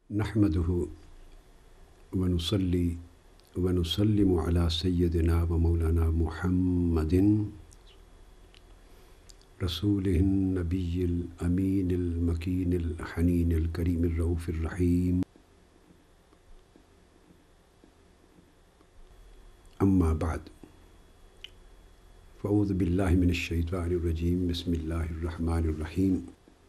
नहमदुहु व नुसल्ली व नुसल्लिमु अला सय्यदिना व मौलाना मुहम्मदिन रसूलिहिन नबिय्यिल अमीनिल मकीनिल हनीनिल करीमिर रऊफिर रहीम। अम्मा बाद फ़अऊज़ु बिल्लाहि मिनश शैतानिर रजीम। बिस्मिल्लाहिर रहमानिर रहीम।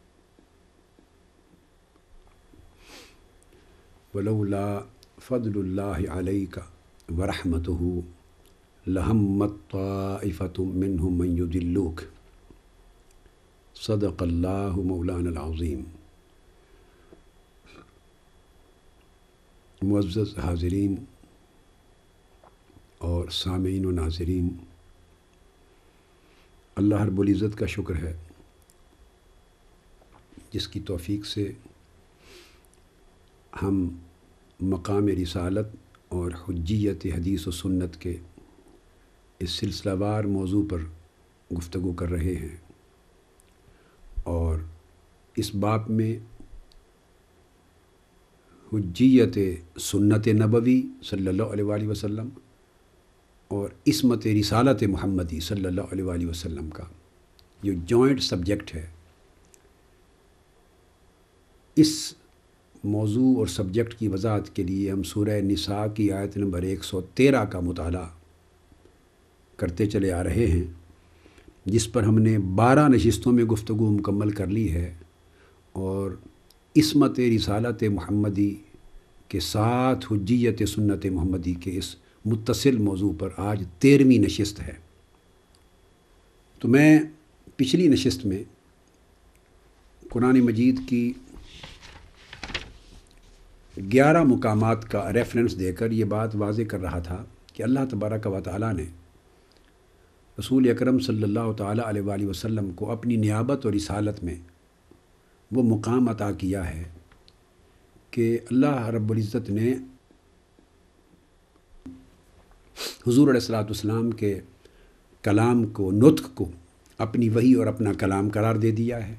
वलौला फ़ज़्लुल्लाहि अलैका व रहमतुहु लहम्मत ताइफ़तुम मिनहुम मन युदिल्लूक। सदक़ल्लाहु मौलानल अज़ीम। मुअज़्ज़ज़ हाज़िरीन और सामीन व नाज़रीन, अल्लाह रब्बुल इज़्ज़त का शुक्र है जिसकी तौफ़ीक़ से हम मक़ाम रिसालत और हुज्जियत हदीस व सुन्नत के इस सिलसिलावार मौजू पर गुफ्तगू कर रहे हैं और इस बाब में हुज्जियत सुन्नत नबवी सल्लल्लाहु अलैहि वसल्लम और इस्मत रिसालत मुहम्मदी सल्लल्लाहु अलैहि वसल्लम का जो जॉइंट सब्जेक्ट है, इस मौजू और सब्जेक्ट की वजाहत के लिए हम सूरह निसा की आयत नंबर 113 का मुताला करते चले आ रहे हैं, जिस पर हमने 12 नशिस्तों में गुफ्तगू मुकम्मल कर ली है और इस्मत रिसालत मुहम्मदी के साथ हुज्जियत सुन्नत मुहम्मदी के इस मुत्तसिल मौजू पर आज 13वीं नशिस्त है। तो मैं पिछली नशिस्त में कुरान मजीद की 11 मुकामात का रेफरेंस देकर ये बात वाज़े कर रहा था कि अल्लाह तबारक व तआला ने रसूल अकरम सल्लल्लाहु ताला अलैहि वसल्लम को अपनी नियाबत और रिसालत में वो मुकाम अता किया है कि अल्लाह रब्बुल इज़्ज़त ने हुज़ूर अलैहिस्सलातु वस्सलाम के कलाम को, नुत्क़ को अपनी वही और अपना कलाम करार दे दिया है।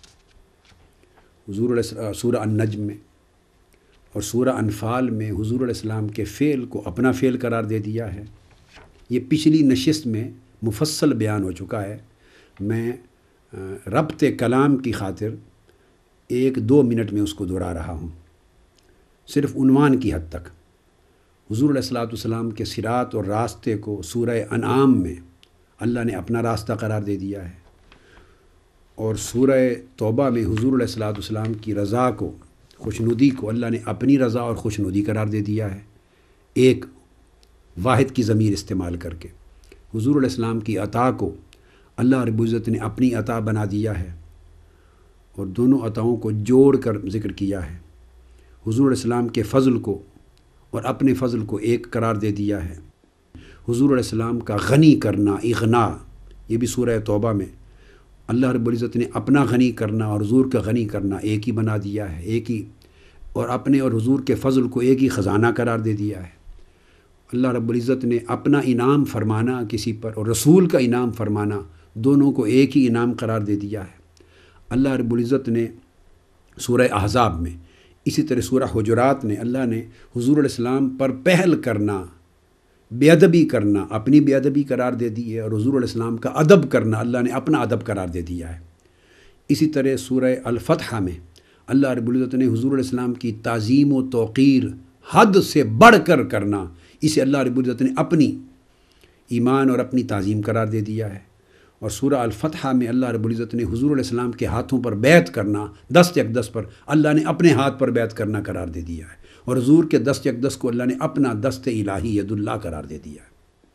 हुज़ूर सूरह अन-नज्म में और सूरह अनफ़ाल में हुज़ूर अलैहिस्सलाम के फ़ेल को अपना फ़ेल करार दे दिया है। ये पिछली नशिस्त में मुफस्सल बयान हो चुका है। मैं रब्त कलाम की खातिर 1-2 मिनट में उसको दोहरा रहा हूँ, सिर्फ़ उन्वान की हद तक। हुज़ूर अलैहिस्सलातु वस्सलाम के सिरात और रास्ते को सूरह अनआम में अल्लाह ने अपना रास्ता करार दे दिया है और सूरह तौबा में हुज़ूर अलैहिस्सलातु वस्सलाम की रज़ा को, खुशनुदी को अल्लाह ने अपनी रज़ा और खुशनुदी करार दे दिया है, एक वाहिद की ज़मीर इस्तेमाल करके। हुज़ूर अलैहिस्सलाम की अता को अल्लाह रब्बुल इज़्ज़त ने अपनी अता बना दिया है और दोनों अताओं को जोड़ कर ज़िक्र किया है। हुज़ूर अलैहिस्सलाम के फ़ज़ल को और अपने फ़ज़ल को एक करार दे दिया है। हुज़ूर अलैहिस्सलाम का गनी करना, इग़ना, ये भी सूरह तौबा में अल्लाह रब्बुल इज़्ज़त ने अपना गनी करना और हुज़ूर का गनी करना एक ही बना दिया है, एक ही, और अपने और हुज़ूर के फ़ज़ल को एक ही ख़ज़ाना करार दे दिया है। अल्लाह रब्बुल इज़्ज़त ने अपना इनाम फरमाना किसी पर और रसूल का इनाम फरमाना, दोनों को एक ही इनाम करार दे दिया है। अल्लाह रब्बुल इज़्ज़त ने सूरह अहज़ाब में, इसी तरह सूरह हुजुरात ने अल्लाह ने हुज़ूर अलैहिस्सलाम पर पहल करना, बेअदबी करना अपनी बेअदबी करार दे दी है और हुज़ूर अलैहिस्सलाम का अदब करना अल्लाह ने अपना अदब करार दे दिया है। इसी तरह सूरह अल-फ़त्ह में अल्लाह रब्बुल इज़्ज़त ने हुज़ूर अलैहिस्सलाम की ताज़ीम व तौक़ीर हद से बढ़कर करना, इसे अल्लाह रब्बुल इज़्ज़त ने अपनी ईमान और अपनी ताज़ीम करार दे दिया है। और सूरह अल-फ़त्ह में अल्लाह रब्बुल इज़्ज़त ने हुज़ूर अलैहिस्सलाम के हाथों पर बैत करना, दस्त अक़दस पर अल्लाह ने अपने हाथ पर बैत करना करार दे दिया है और हुज़ूर के दस्त अक़दस को अल्लाह ने अपना दस्त इलाही यदुल्लाह करार दे दिया है।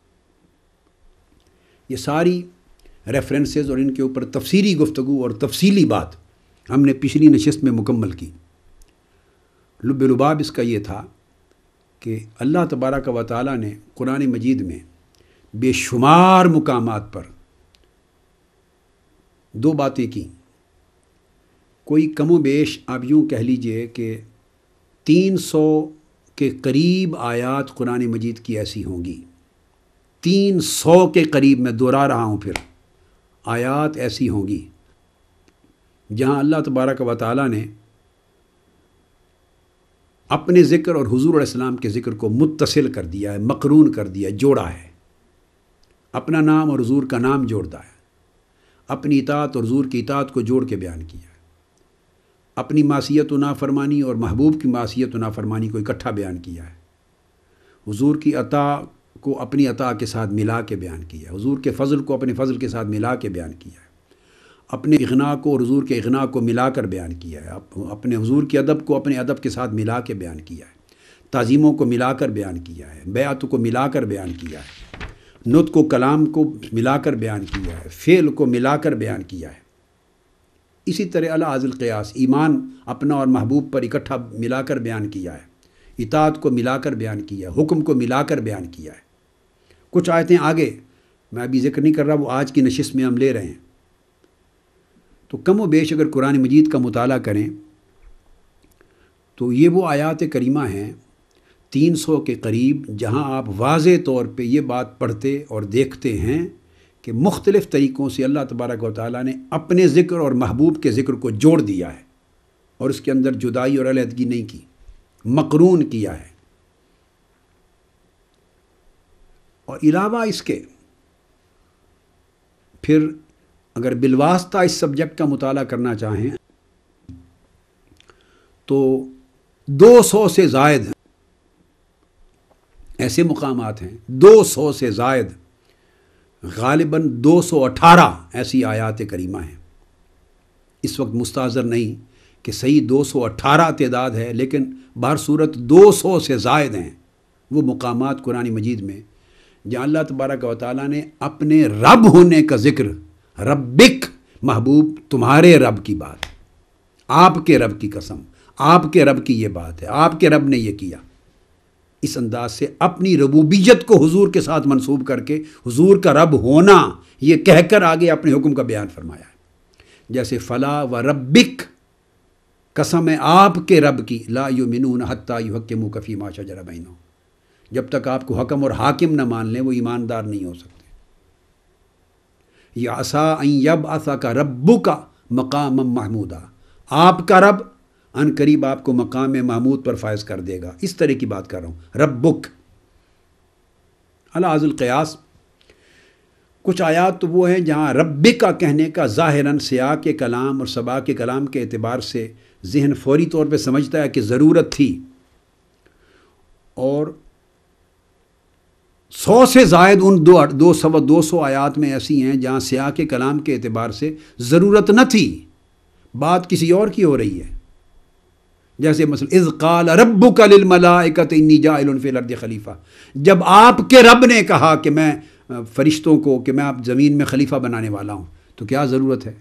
ये सारी रेफरेंसेस और इनके ऊपर तफसीरी गुफ्तगू और तफसीली बात हमने पिछली नशिस्त में मुकम्मल की। लुब-ए-लुबाब इसका ये था कि अल्लाह तबारक व तआला ने कुरान मजीद में बेशुमार मुकामात पर 2 बातें की। कोई कमो बेश आप यूँ कह लीजिए कि 300 के करीब आयात कुरान मजीद की ऐसी होंगी, 300 के करीब, मैं दोहरा रहा हूँ फिर, आयात ऐसी होंगी जहाँ अल्लाह तबारक व तआला ने اپنے ذکر اور حضور علیہ السلام کے ذکر کو متصل کر دیا ہے، مقرون کر دیا ہے، جوڑا ہے. اپنا نام اور حضور کا نام جوڑتا ہے، اپنی اطاعت اور حضور کی اطاعت کو جوڑ کے بیان کیا ہے، اپنی معصیت و نافرمانی اور محبوب کی معصیت و نافرمانی کو اکٹھا بیان کیا ہے، حضور کی عطا کو اپنی عطا کے ساتھ ملا کے بیان کیا ہے، حضور کے فضل کو اپنے فضل کے ساتھ ملا کے بیان کیا ہے، اپنے اغنا کو اور حضور کے اغنا کو ملا کر بیان کیا ہے، اپنے حضور کے ادب کو اپنے ادب کے ساتھ ملا کے بیان کیا ہے، تعظیموں کو ملا کر بیان کیا ہے، بیعت کو ملا کر بیان کیا ہے، نطق و کلام کو ملا کر بیان کیا ہے، فعل کو ملا کر بیان کیا ہے. اسی طرح علی حاصل قیاس ایمان اپنا اور محبوب پر اکٹھا ملا کر بیان کیا ہے، اطاعت کو ملا کر بیان کیا ہے، حکم کو ملا کر بیان کیا ہے. کچھ آیتیں آگے میں ابھی ذکر نہیں کر رہا، وہ آج کی نشست میں ہم لے رہے ہیں. تو کم و بیش اگر قرآن مجید کا مطالعہ کریں تو یہ وہ آیات کریمہ ہیں 300 کے قریب، جہاں آپ واضح طور پہ یہ بات پڑھتے اور دیکھتے ہیں کہ مختلف طریقوں سے اللہ تبارک و تعالیٰ نے اپنے ذکر اور محبوب کے ذکر کو جوڑ دیا ہے اور اس کے اندر جدائی اور علیحدگی نہیں کی، مقرون کیا ہے. اور علاوہ اس کے پھر اگر بالواسطہ اس سبجیکٹ کا مطالعہ کرنا چاہیں تو 200 سے زائد ایسے مقامات ہیں، 200 سے زائد، غالباً 218 ایسی آیات کریمہ ہیں. اس وقت مستحضر نہیں کہ صحیح 218 تعداد ہے، لیکن بہر صورت 200 سے زائد ہیں وہ مقامات قرآن مجید میں جہاں اللہ تبارک و تعالیٰ نے اپنے رب ہونے کا ذکر، ربک محبوب تمہارے رب کی بات، آپ کے رب کی قسم، آپ کے رب کی یہ بات ہے، آپ کے رب نے یہ کیا، اس انداز سے اپنی ربوبیت کو حضور کے ساتھ منسوب کر کے حضور کا رب ہونا یہ کہہ کر آگے اپنے حکم کا بیان فرمایا ہے. جیسے فلا و ربک، قسم ہے آپ کے رب کی، لا یؤمنون حتی یحکموک فیما شجر بینہم، جب تک آپ کو حکم اور حاکم نہ مان لیں وہ ایماندار نہیں ہو سکتے. یعصیٰ ان یبعثک ربک مقاما محمودا، آپ کا رب ان قریب آپ کو مقام محمود پر فائز کر دے گا. اس طرح کی بات کر رہا ہوں، ربک علی حاصل قیاس. کچھ آیات تو وہ ہیں جہاں ربک کا کہنے کا ظاہراً سیاق کے کلام اور سباق کے کلام کے اعتبار سے ذہن فوری طور پہ سمجھتا ہے کہ ضرورت تھی، اور 100 سے زائد ان 200 آیات میں ایسی ہیں جہاں سیاق کے کلام کے اعتبار سے ضرورت نہ تھی، بات کسی اور کی ہو رہی ہے. جیسے مثلا اذ قال ربک للملائکۃ انی جاعل فی الارض خلیفہ، جب آپ کے رب نے کہا کہ میں فرشتوں کو کہ میں آپ زمین میں خلیفہ بنانے والا ہوں، تو کیا ضرورت ہے؟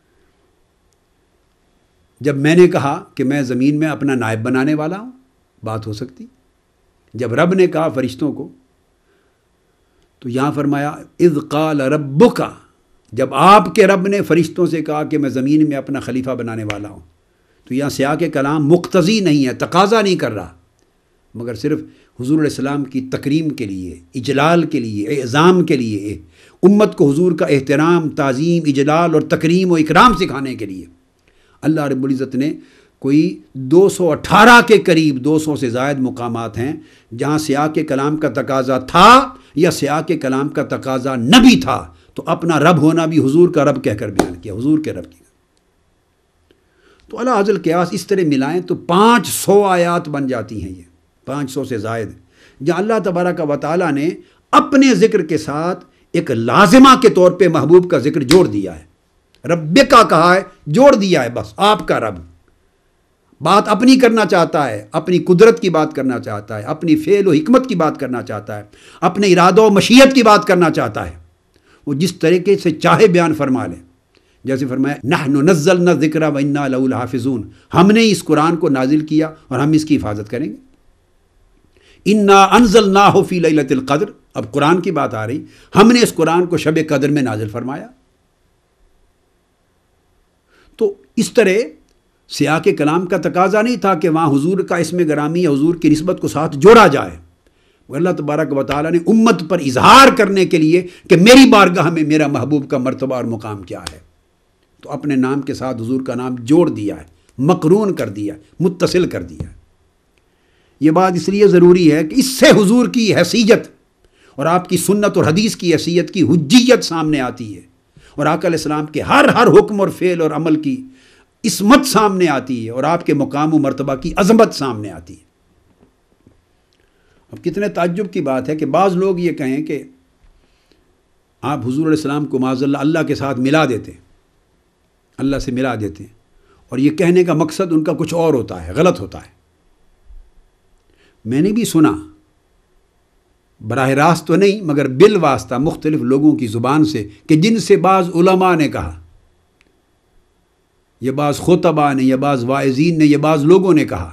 جب میں نے کہا کہ میں زمین میں اپنا نائب بنانے والا ہوں، بات ہو سکتی. جب رب نے کہا فرشتوں کو، تو یہاں فرمایا اذ قال ربک، جب آپ کے رب نے فرشتوں سے کہا کہ میں زمین میں اپنا خلیفہ بنانے والا ہوں. تو یہاں سیاق کلام مقتضی نہیں ہے، تقاضا نہیں کر رہا، مگر صرف حضور علیہ السلام کی تکریم کے لیے، اجلال کے لیے، اعظام کے لیے، امت کو حضور کا احترام، تعظیم، اجلال اور تکریم و اکرام سکھانے کے لیے اللہ رب العزت نے کوئی 218 کے قریب، 200 سے زائد مقامات ہیں جہاں سیاق کلام کا تقاضا تھا یا سیاق کلام کا تقاضا نہ بھی تھا تو اپنا رب ہونا بھی حضور کا رب کہہ کر بیان کیا، حضور کے رب کی. تو علی حاصل قیاس اس طرح ملائیں تو 500 آیات بن جاتی ہیں، یہ 500 سے زائد، جہاں اللہ تبارک و تعالیٰ نے اپنے ذکر کے ساتھ ایک لازمہ کے طور پہ محبوب کا ذکر جوڑ دیا ہے. رب کا کہا ہے، جوڑ دیا ہے، بس آپ کا رب. بات اپنی کرنا چاہتا ہے، اپنی قدرت کی بات کرنا چاہتا ہے، اپنی فعل و حکمت کی بات کرنا چاہتا ہے، اپنے ارادہ و مشیت کی بات کرنا چاہتا ہے، وہ جس طریقے سے چاہے بیان فرما لے. جیسے فرمایا نحن نزلنا الذکر وانا لہ لحافظون، ہم نے اس قرآن کو نازل کیا اور ہم اس کی حفاظت کریں گے. انا انزلناہ فی لیلۃ القدر، اب قرآن کی بات آ رہی، ہم نے اس قرآن کو شب قدر میں نازل فرمایا. تو اس طرح سیاق کلام کا تقاضا نہیں تھا کہ وہاں حضور کا اسم گرامی یا حضور کی نسبت کو ساتھ جوڑا جائے. وہ اللہ تبارک و تعالیٰ نے امت پر اظہار کرنے کے لیے کہ میری بارگاہ میں میرا محبوب کا مرتبہ اور مقام کیا ہے، تو اپنے نام کے ساتھ حضور کا نام جوڑ دیا ہے، مقرون کر دیا، متصل کر دیا. یہ بات اس لیے ضروری ہے کہ اس سے حضور کی حیثیت اور آپ کی سنت اور حدیث کی حیثیت کی حجیت سامنے آتی ہے، اور آقا علیہ السلام کے ہر حکم اور فعل اور عمل کی عصمت سامنے آتی ہے، اور آپ کے مقام و مرتبہ کی عظمت سامنے آتی ہے۔ اب کتنے تعجب کی بات ہے کہ بعض لوگ یہ کہیں کہ آپ حضور علیہ السلام کو معاذ اللہ کے ساتھ ملا دیتے ہیں، اللہ سے ملا دیتے ہیں، اور یہ کہنے کا مقصد ان کا کچھ اور ہوتا ہے، غلط ہوتا ہے۔ میں نے بھی سنا، براہ راست تو نہیں مگر بالواسطہ مختلف لوگوں کی زبان سے، کہ جن سے بعض علماء نے کہا، یہ بعض خطباء نے، یہ بعض واعظین نے، یہ بعض لوگوں نے کہا،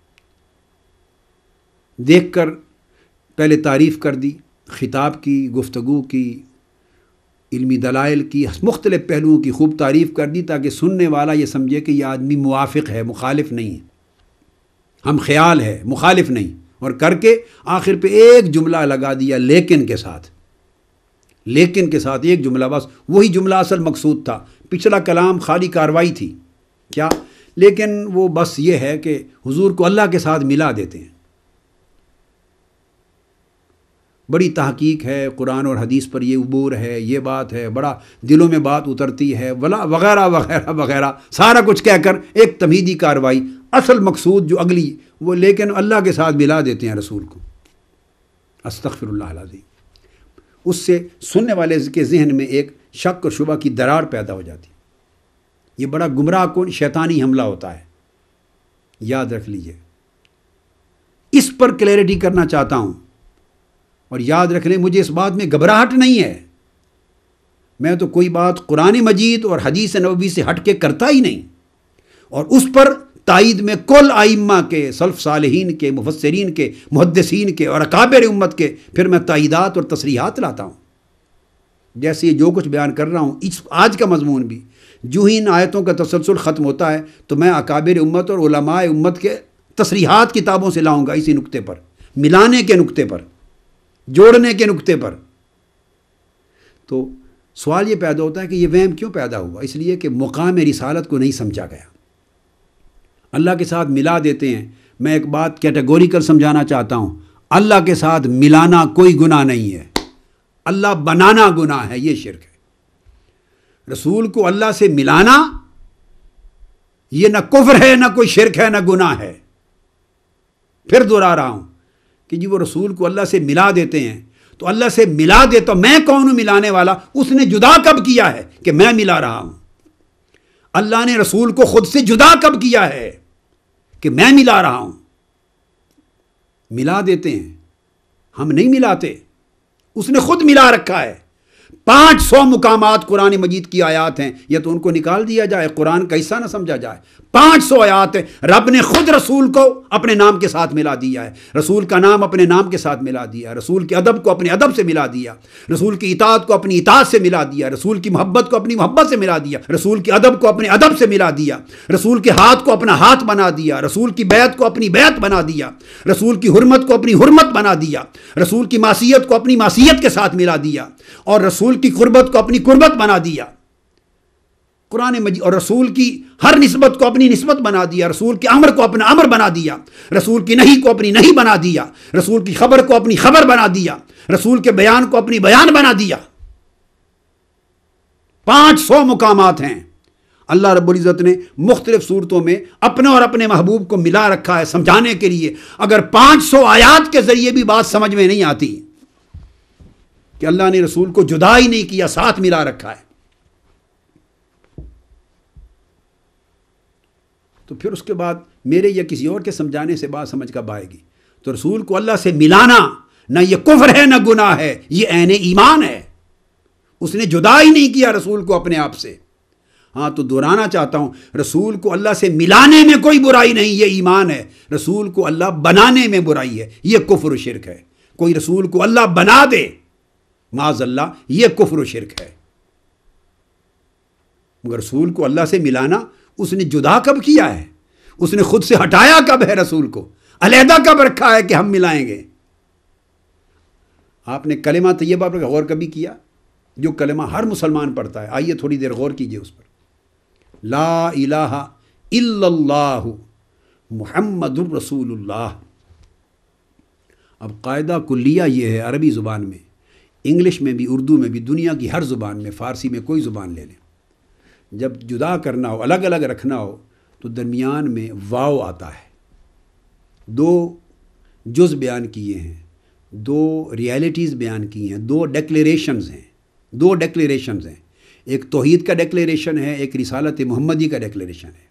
دیکھ کر پہلے تعریف کر دی، خطاب کی، گفتگو کی، علمی دلائل کی، مختلف پہلوؤں کی خوب تعریف کر دی تاکہ سننے والا یہ سمجھے کہ یہ آدمی موافق ہے، مخالف نہیں ہے، ہم خیال ہے، مخالف نہیں، اور کر کے آخر پہ ایک جملہ لگا دیا لیکن کے ساتھ، لیکن کے ساتھ ایک جملہ، بس وہی جملہ اصل مقصود تھا، پچھلا کلام خالی کاروائی تھی کیا، لیکن وہ بس یہ ہے کہ حضور کو اللہ کے ساتھ ملا دیتے ہیں۔ بڑی تحقیق ہے، قرآن اور حدیث پر یہ عبور ہے، یہ بات ہے، بڑا دلوں میں بات اترتی ہے، وغیرہ وغیرہ وغیرہ، سارا کچھ کہہ کر ایک تمہیدی کاروائی، اصل مقصود جو اگلی وہ، لیکن اللہ کے ساتھ ملا دیتے ہیں رسول کو۔ استغفر اللہ العظیم۔ اس سے سننے والے کے ذہن میں ایک شک اور شبہ کی دراڑ پیدا ہو جاتی، یہ بڑا گمراہ کن شیطانی حملہ ہوتا ہے، یاد رکھ لیجئے۔ اس پر کلیئرٹی کرنا چاہتا ہوں، اور یاد رکھ لیں مجھے اس بات میں گھبراہٹ نہیں ہے، میں تو کوئی بات قرآن مجید اور حدیث نبوی سے ہٹ کے کرتا ہی نہیں، اور اس پر تائید میں کل ائمہ کے، سلف صالحین کے، مفسرین کے، محدثین کے اور اکابر امت کے پھر میں تائیدات اور تصریحات لاتا ہوں۔ جیسے یہ جو کچھ بیان کر رہا ہوں، آج کا مضمون بھی جو ہی ان آیتوں کا تسلسل ختم ہوتا ہے تو میں اکابر امت اور علماء امت کے تصریحات کتابوں سے لاؤں گا، اسی نقطے پر، ملانے کے نقطے پر، جوڑنے کے نقطے پر۔ تو سوال یہ پیدا ہوتا ہے کہ یہ وہم کیوں پیدا ہوا؟ اس لیے کہ مقام رسالت کو نہیں سمجھا گیا، اللہ کے ساتھ ملا دیتے ہیں۔ میں ایک بات کیٹیگوریکل سمجھانا چاہتا ہوں، اللہ کے ساتھ ملانا کوئی گناہ نہیں ہے، اللہ بنانا گناہ ہے، یہ شرک ہے۔ رسول کو اللہ سے ملانا یہ نہ کفر ہے، نہ کوئی شرک ہے، نہ گناہ ہے۔ پھر دہرا رہا ہوں کہ جی وہ رسول کو اللہ سے ملا دیتے ہیں، تو اللہ سے ملا دے تو میں کون ہوں ملانے والا؟ اس نے جدا کب کیا ہے کہ میں ملا رہا ہوں؟ اللہ نے رسول کو خود سے جدا کب کیا ہے کہ میں ملا رہا ہوں؟ ملا دیتے ہیں، ہم نہیں ملاتے، اس نے خود ملا رکھا ہے۔ 500 مقامات قرآن مجید کی آیات ہیں، یا تو ان کو نکال دیا جائے، قرآن کا حصہ نہ سمجھا جائے۔ 500 آیات ہیں، رب نے خود رسول کو اپنے نام کے ساتھ ملا دیا ہے، رسول کا نام اپنے نام کے ساتھ ملا دیا، رسول کے ادب کو اپنے ادب سے ملا دیا، رسول کی اطاعت کو اپنی اطاعت سے ملا دیا، رسول کی محبت کو اپنی محبت سے ملا دیا، رسول کے ادب کو اپنے ادب سے ملا دیا، رسول کے ہاتھ کو اپنا ہاتھ بنا دیا، رسول کی بیعت کو اپنی بیعت بنا دیا، رسول کی حرمت کو اپنی حرمت بنا دیا، رسول کی معصیت کو اپنی معصیت کے ساتھ ملا دیا، اور رسول کی قربت کو اپنی قربت بنا دیا قرآن مجید، اور رسول کی ہر نسبت کو اپنی نسبت بنا دیا، رسول کے امر کو اپنا امر بنا دیا، رسول کی نہیں کو اپنی نہیں بنا دیا، رسول کی خبر کو اپنی خبر بنا دیا، رسول کے بیان کو اپنی بیان بنا دیا۔ 500 مقامات ہیں، اللہ رب العزت نے مختلف صورتوں میں اپنے اور اپنے محبوب کو ملا رکھا ہے سمجھانے کے لیے۔ اگر 500 آیات کے ذریعے بھی بات سمجھ میں نہیں آتی کہ اللہ نے رسول کو جدا ہی نہیں کیا، ساتھ ملا رکھا ہے، تو پھر اس کے بعد میرے یا کسی اور کے سمجھانے سے بات سمجھ کب آئے گی؟ تو رسول کو اللہ سے ملانا نہ یہ کفر ہے نہ گناہ ہے، یہ عین ایمان ہے۔ اس نے جدا ہی نہیں کیا رسول کو اپنے آپ سے۔ ہاں تو دہرانا چاہتا ہوں، رسول کو اللہ سے ملانے میں کوئی برائی نہیں، یہ ایمان ہے۔ رسول کو اللہ بنانے میں برائی ہے، یہ کفر و شرک ہے۔ کوئی رسول کو اللہ بنا دے، معاذ اللہ، یہ کفر و شرک ہے۔ مگر رسول کو اللہ سے ملانا اس نے جدا کب کیا ہے؟ اس نے خود سے ہٹایا کب ہے؟ رسول کو علیحدہ کب رکھا ہے کہ ہم ملائیں گے؟ آپ نے کلمہ طیبہ پر غور کبھی کیا؟ جو کلمہ ہر مسلمان پڑھتا ہے، آئیے تھوڑی دیر غور کیجئے اس پر۔ لا الہ الا اللہ محمد الرسول اللہ، اب قاعدہ کلیہ یہ ہے عربی زبان میں، انگلش میں بھی، اردو میں بھی، دنیا کی ہر زبان میں، فارسی میں کوئی زبان لے لیں، جب جدا کرنا ہو، الگ الگ رکھنا ہو، تو درمیان میں واو آتا ہے۔ دو جز بیان کیے ہیں، دو ریالٹیز بیان کی ہیں، دو ڈیکلیریشنز ہیں، ایک توحید کا ڈیکلیریشن ہے، ایک رسالت محمدی کا ڈیکلیریشن ہے،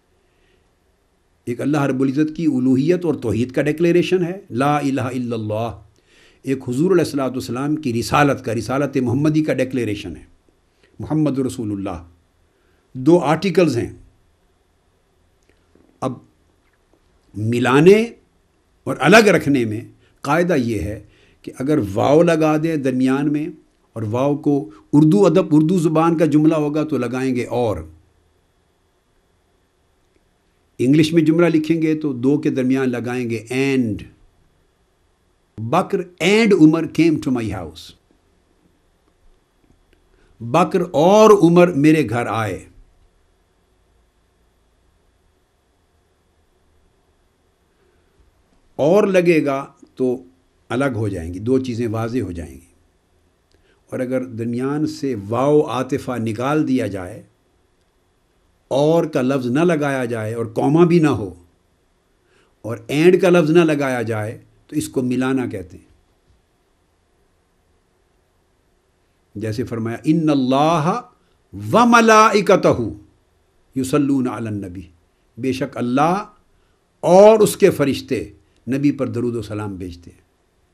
ایک اللہ رب العزت کی الوہیت اور توحید کا ڈیکلیریشن ہے، لا الہ الا اللہ، ایک حضور علیہ الصلوۃ والسلام کی رسالت محمدی کا ڈیکلیریشن ہے، محمد رسول اللہ۔ دو آرٹیکلز ہیں۔ اب ملانے اور الگ رکھنے میں قاعدہ یہ ہے کہ اگر واو لگا دیں درمیان میں، اور واو کو اردو زبان کا جملہ ہوگا تو لگائیں گے اور، انگلش میں جملہ لکھیں گے تو دو کے درمیان لگائیں گے and. Bakar and Umar came to my house, Bakar اور عمر میرے گھر آئے۔ اور لگے گا تو الگ ہو جائیں گی، دو چیزیں واضح ہو جائیں گی۔ اور اگر درمیان سے واو عاطفہ نکال دیا جائے، اور کا لفظ نہ لگایا جائے، اور کوما بھی نہ ہو، اور اینڈ کا لفظ نہ لگایا جائے، تو اس کو ملانا کہتے ہیں۔ جیسے فرمایا ان اللہ وملائکتہ یصلون علی النبی، بے شک اللہ اور اس کے فرشتے نبی پر درود و سلام بھیجتے ہیں۔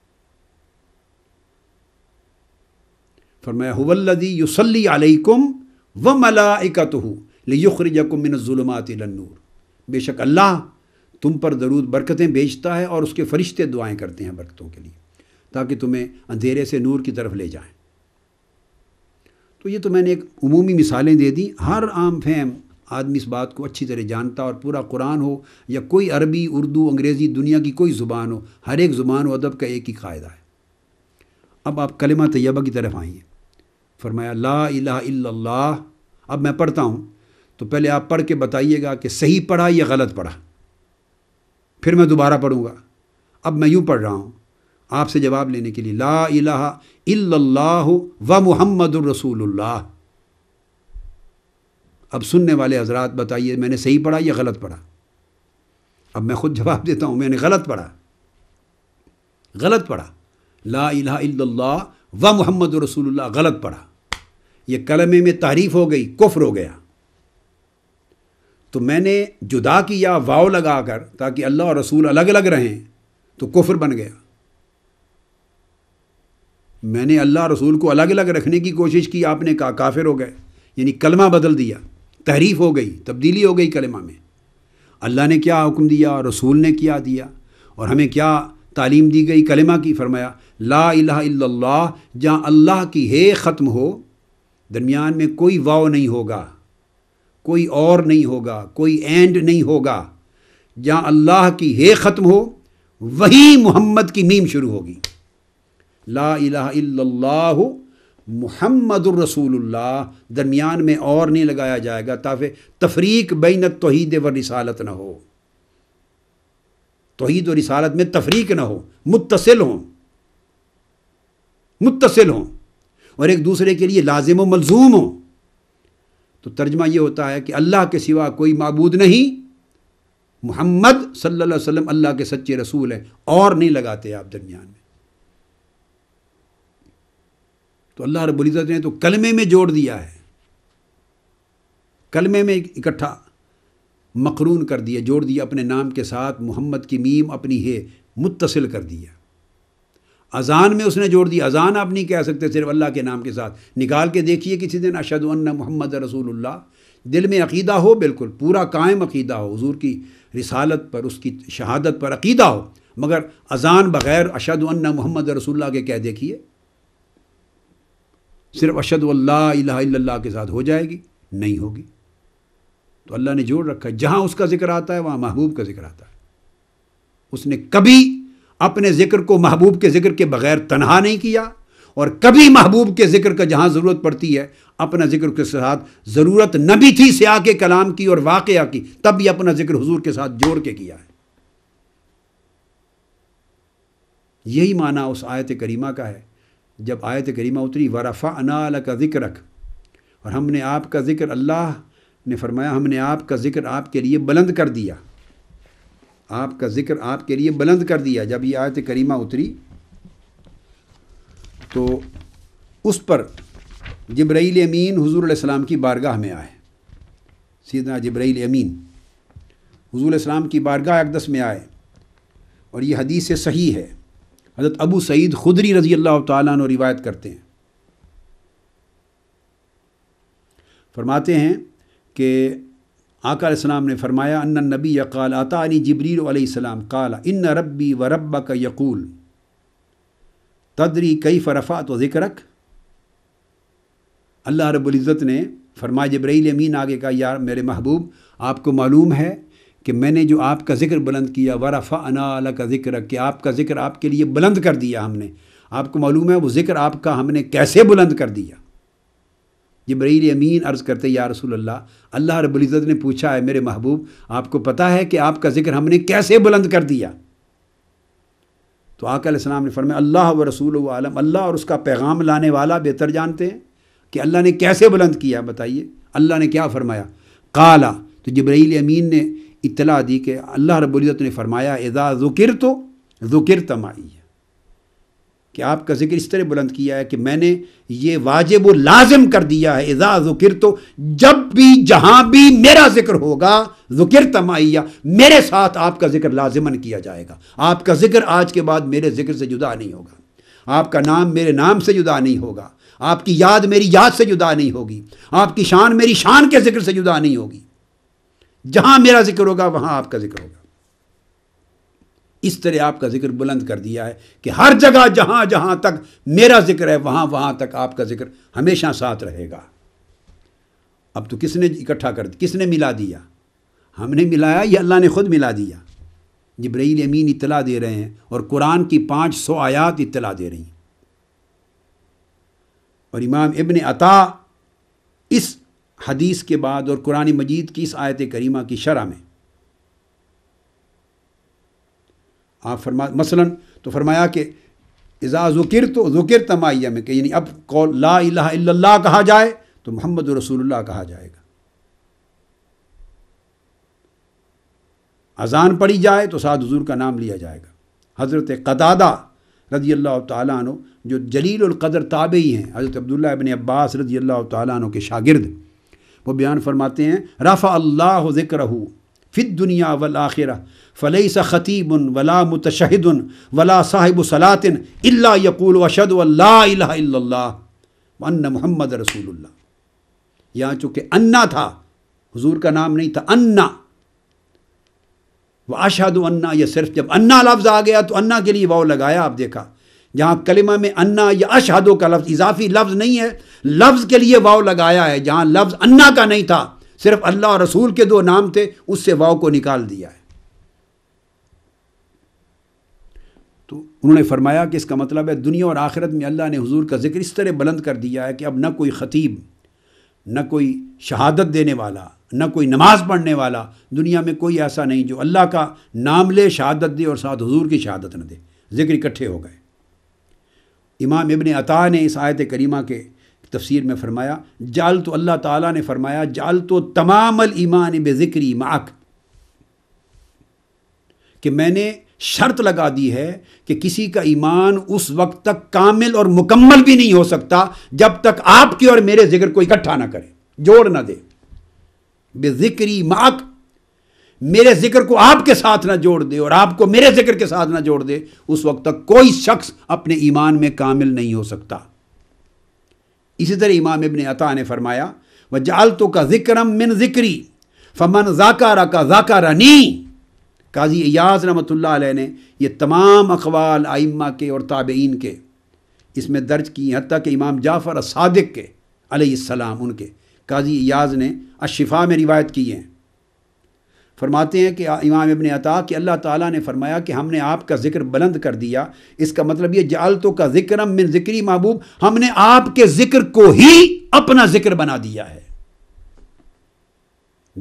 فرمایا هو الذی یصلی علیکم وملائکتہ لیخرجکم من الظلمات الی النور، بے شک اللہ تم پر درود برکتیں بھیجتا ہے اور اس کے فرشتے دعائیں کرتے ہیں برکتوں کے لیے، تاکہ تمہیں اندھیرے سے نور کی طرف لے جائیں۔ تو یہ تو میں نے ایک عمومی مثالیں دے دیں، ہر عام فہم آدمی اس بات کو اچھی طرح جانتا، اور پورا قرآن ہو یا کوئی عربی، اردو، انگریزی، دنیا کی کوئی زبان ہو، ہر ایک زبان و ادب کا ایک ہی قاعدہ ہے۔ اب آپ کلمہ طیبہ کی طرف آئیے۔ فرمایا لا الہ الا اللہ۔ اب میں پڑھتا ہوں تو پہلے آپ پڑھ کے بتائیے گا کہ صحیح پڑھا یا غلط پڑھا، پھر میں دوبارہ پڑھوں گا۔ اب میں یوں پڑھ رہا ہوں آپ سے جواب لینے کے لیے، لا الہ الا اللہ و محمد الرسول اللہ۔ اب سننے والے حضرات بتائیے میں نے صحیح پڑھا یا غلط پڑھا۔ اب میں خود جواب دیتا ہوں، میں نے غلط پڑھا۔ لا الہ الا اللہ و محمد رسول اللہ غلط پڑھا۔ یہ کلمے میں تعریف ہو گئی، کفر ہو گیا۔ تو میں نے جدا کیا واو لگا کر تاکہ اللہ اور رسول الگ الگ رہیں، تو کفر بن گیا۔ میں نے اللہ رسول کو الگ الگ رکھنے کی کوشش کی، آپ نے کہا کافر ہو گئے، یعنی کلمہ بدل دیا، تحریف ہو گئی، تبدیلی ہو گئی کلمہ میں۔ اللہ نے کیا حکم دیا، رسول نے کیا دیا، اور ہمیں کیا تعلیم دی گئی کلمہ کی؟ فرمایا لا الہ الا اللہ، جہاں اللہ کی ہے ختم ہو، درمیان میں کوئی واو نہیں ہوگا، کوئی اور نہیں ہوگا، کوئی اینڈ نہیں ہوگا، جہاں اللہ کی ہے ختم ہو وہیں محمد کی میم شروع ہوگی۔ لا الہ الا اللہ محمد الرسول اللہ، درمیان میں اور نہیں لگایا جائے گا تاکہ تفریق بین التوحید و رسالت نہ ہو، توحید و رسالت میں تفریق نہ ہو، متصل ہوں اور ایک دوسرے کے لیے لازم و ملزوم ہوں۔ تو ترجمہ یہ ہوتا ہے کہ اللہ کے سوا کوئی معبود نہیں، محمد صلی اللہ علیہ وسلم اللہ کے سچے رسول ہیں، اور نہیں لگاتے آپ درمیان میں۔ تو اللہ رب العزت نے تو کلمے میں جوڑ دیا ہے، کلمے میں اکٹھا مقرون کر دیا، جوڑ دیا اپنے نام کے ساتھ، محمد کی میم اپنی ہے متصل کر دیا۔ اذان میں اس نے جوڑ دیا، اذان آپ نہیں کہہ سکتے صرف اللہ کے نام کے ساتھ، نکال کے دیکھیے کسی دن اشہد ان محمد رسول اللہ، دل میں عقیدہ ہو، بالکل پورا قائم عقیدہ ہو، حضور کی رسالت پر، اس کی شہادت پر عقیدہ ہو، مگر اذان بغیر اشہد ان محمد رسول اللہ کے کہہ دیکھیے، صرف اشہد اللہ الہ الا اللہ کے ساتھ ہو جائے گی؟ نہیں ہوگی۔ تو اللہ نے جوڑ رکھا ہے، جہاں اس کا ذکر آتا ہے وہاں محبوب کا ذکر آتا ہے۔ اس نے کبھی اپنے ذکر کو محبوب کے ذکر کے بغیر تنہا نہیں کیا، اور کبھی محبوب کے ذکر کا جہاں ضرورت پڑتی ہے اپنا ذکر کے ساتھ، ضرورت نہ بھی تھی سیاق کلام کی اور واقعہ کی، تب بھی اپنا ذکر حضور کے ساتھ جوڑ کے کیا ہے۔ یہی معنی اس آیت کریمہ کا ہے. جب آیت کریمہ اتری وَرَفَعْنَا لَكَ ذِكْرَكَ، اور ہم نے آپ کا ذکر، اللہ نے فرمایا ہم نے آپ کا ذکر آپ کے لیے بلند کر دیا، آپ کا ذکر آپ کے لیے بلند کر دیا. جب یہ آیت کریمہ اتری تو اس پر جبرائیل امین حضور علیہ السلام کی بارگاہ میں آئے. سیدنا جبرائیل امین حضور علیہ السلام کی بارگاہ اقدس میں آئے، اور یہ حدیث صحیح ہے. حضرت ابو سعید خدری رضی اللہ تعالیٰ عنہ روایت کرتے ہیں، فرماتے ہیں کہ آقا علیہ السلام نے فرمایا ان النبی قال اتانی جبریل علیہ السلام قال ان ربی و ربک یقول تدری کیف رفعت ذکرک. اللہ رب العزت نے فرمایا، جبرائیل امین آگے کہا یار میرے محبوب آپ کو معلوم ہے کہ میں نے جو آپ کا ذکر بلند کیا، وَرَفَعْنَا لَكَ ذِكْرَكَ، کہ آپ کا ذکر آپ کے لیے بلند کر دیا ہم نے. آپ کو معلوم ہے وہ ذکر آپ کا ہم نے کیسے بلند کر دیا. جبرائیل امین عرض کرتے یا رسول اللہ، اللہ رب العزت نے پوچھا ہے میرے محبوب آپ کو پتہ ہے کہ آپ کا ذکر ہم نے کیسے بلند کر دیا؟ تو آقا علیہ السلام نے فرمایا اللہ و رسول و عالم، اللہ اور اس کا پیغام لانے والا بہتر جانتے ہیں کہ اللہ نے کیسے بلند کیا. بتائیے اللہ نے کیا فرمایا؟ قالا، تو جبرائیل امین نے اطلاع دی کہ اللہ رب العزت نے فرمایا اذا ذکرت ذکرت معی، کہ آپ کا ذکر اس طرح بلند کیا ہے کہ میں نے یہ واجب و لازم کر دیا ہے. اذا ذکرت، جب بھی جہاں بھی میرا ذکر ہوگا، ذکرت معی، میرے ساتھ آپ کا ذکر لازماً کیا جائے گا. آپ کا ذکر آج کے بعد میرے ذکر سے جدا نہیں ہوگا، آپ کا نام میرے نام سے جدا نہیں ہوگا، آپ کی یاد میری یاد سے جدا نہیں ہوگی، آپ کی شان میری شان کے ذکر سے جدا نہیں ہوگی. جہاں میرا ذکر ہوگا وہاں آپ کا ذکر ہوگا. اس طرح آپ کا ذکر بلند کر دیا ہے کہ ہر جگہ جہاں جہاں تک میرا ذکر ہے وہاں وہاں تک آپ کا ذکر ہمیشہ ساتھ رہے گا. اب تو کس نے اکٹھا کر دیا، کس نے ملا دیا؟ ہم نے ملایا یا اللہ نے خود ملا دیا؟ جبرائیل امین اطلاع دے رہے ہیں اور قرآن کی 500 آیات اطلاع دے رہی ہیں. اور امام ابن عطا اس حدیث کے بعد اور قرآن مجید کی اس آیت کریمہ کی شرح میں آپ مثلا تو فرمایا کہ اذا ذکرت ذکرت معی میں، کہ یعنی اب قول لا الہ الا اللہ کہا جائے تو محمد رسول اللہ کہا جائے گا، اذان پڑھی جائے تو ساتھ حضور کا نام لیا جائے گا. حضرت قتادہ رضی اللہ تعالیٰ عنہ جو جلیل القدر تابعی ہیں، حضرت عبداللہ ابن عباس رضی اللہ تعالیٰ عنہ کے شاگرد، وہ بیان فرماتے ہیں رفع اللہ ذکرہ فی الدنیا والآخرہ فلیس خطیب ولا متشہد ولا صاحب صلاۃ الا یقول اشہد ان لا الہ الا اللہ وان محمد رسول اللہ. یہاں چونکہ انا تھا، حضور کا نام نہیں تھا، انا واشہد انا، یہ صرف جب انا لفظ آ گیا تو انا کے لیے واو لگایا. آپ دیکھا جہاں کلمہ میں انا یا اشہدو کا لفظ اضافی لفظ نہیں ہے، لفظ کے لیے واو لگایا ہے. جہاں لفظ انا کا نہیں تھا، صرف اللہ اور رسول کے 2 نام تھے، اس سے واو کو نکال دیا ہے. تو انہوں نے فرمایا کہ اس کا مطلب ہے دنیا اور آخرت میں اللہ نے حضور کا ذکر اس طرح بلند کر دیا ہے کہ اب نہ کوئی خطیب، نہ کوئی شہادت دینے والا، نہ کوئی نماز پڑھنے والا، دنیا میں کوئی ایسا نہیں جو اللہ کا نام لے، شہادت دے اور ساتھ حضور کی شہادت نہ دے. ذکر اکٹھے ہو گئے. امام ابن عطا نے اس آیت کریمہ کے تفسیر میں فرمایا جعل، تو اللہ تعالیٰ نے فرمایا جعل تو تمام الایمان بذکری معک، کہ میں نے شرط لگا دی ہے کہ کسی کا ایمان اس وقت تک کامل اور مکمل بھی نہیں ہو سکتا جب تک آپ کے اور میرے ذکر کو اکٹھا نہ کرے، جوڑ نہ دے. بذکری معک، میرے ذکر کو آپ کے ساتھ نہ جوڑ دے اور آپ کو میرے ذکر کے ساتھ نہ جوڑ دے، اس وقت تک کوئی شخص اپنے ایمان میں کامل نہیں ہو سکتا. اسی طرح امام ابن عطا نے فرمایا وَجَعَلْتُكَ ذِكْرًا مِّن ذِكْرِي فَمَنْ ذَكَرَكَ ذَكَرَنِي. قاضی ایاز رحمۃ اللہ علیہ نے یہ تمام اقوال ائمہ کے اور تابعین کے اس میں درج کی، حتیٰ کہ امام جعفر الصادق کے علیہ السلام، ان کے قاضی ایاز نے الشفا میں روایت کی ہیں. فرماتے ہیں کہ امام ابن عطا کہ اللہ تعالیٰ نے فرمایا کہ ہم نے آپ کا ذکر بلند کر دیا. اس کا مطلب یہ جعلتو کا ذکرم من ذکری، محبوب ہم نے آپ کے ذکر کو ہی اپنا ذکر بنا دیا ہے.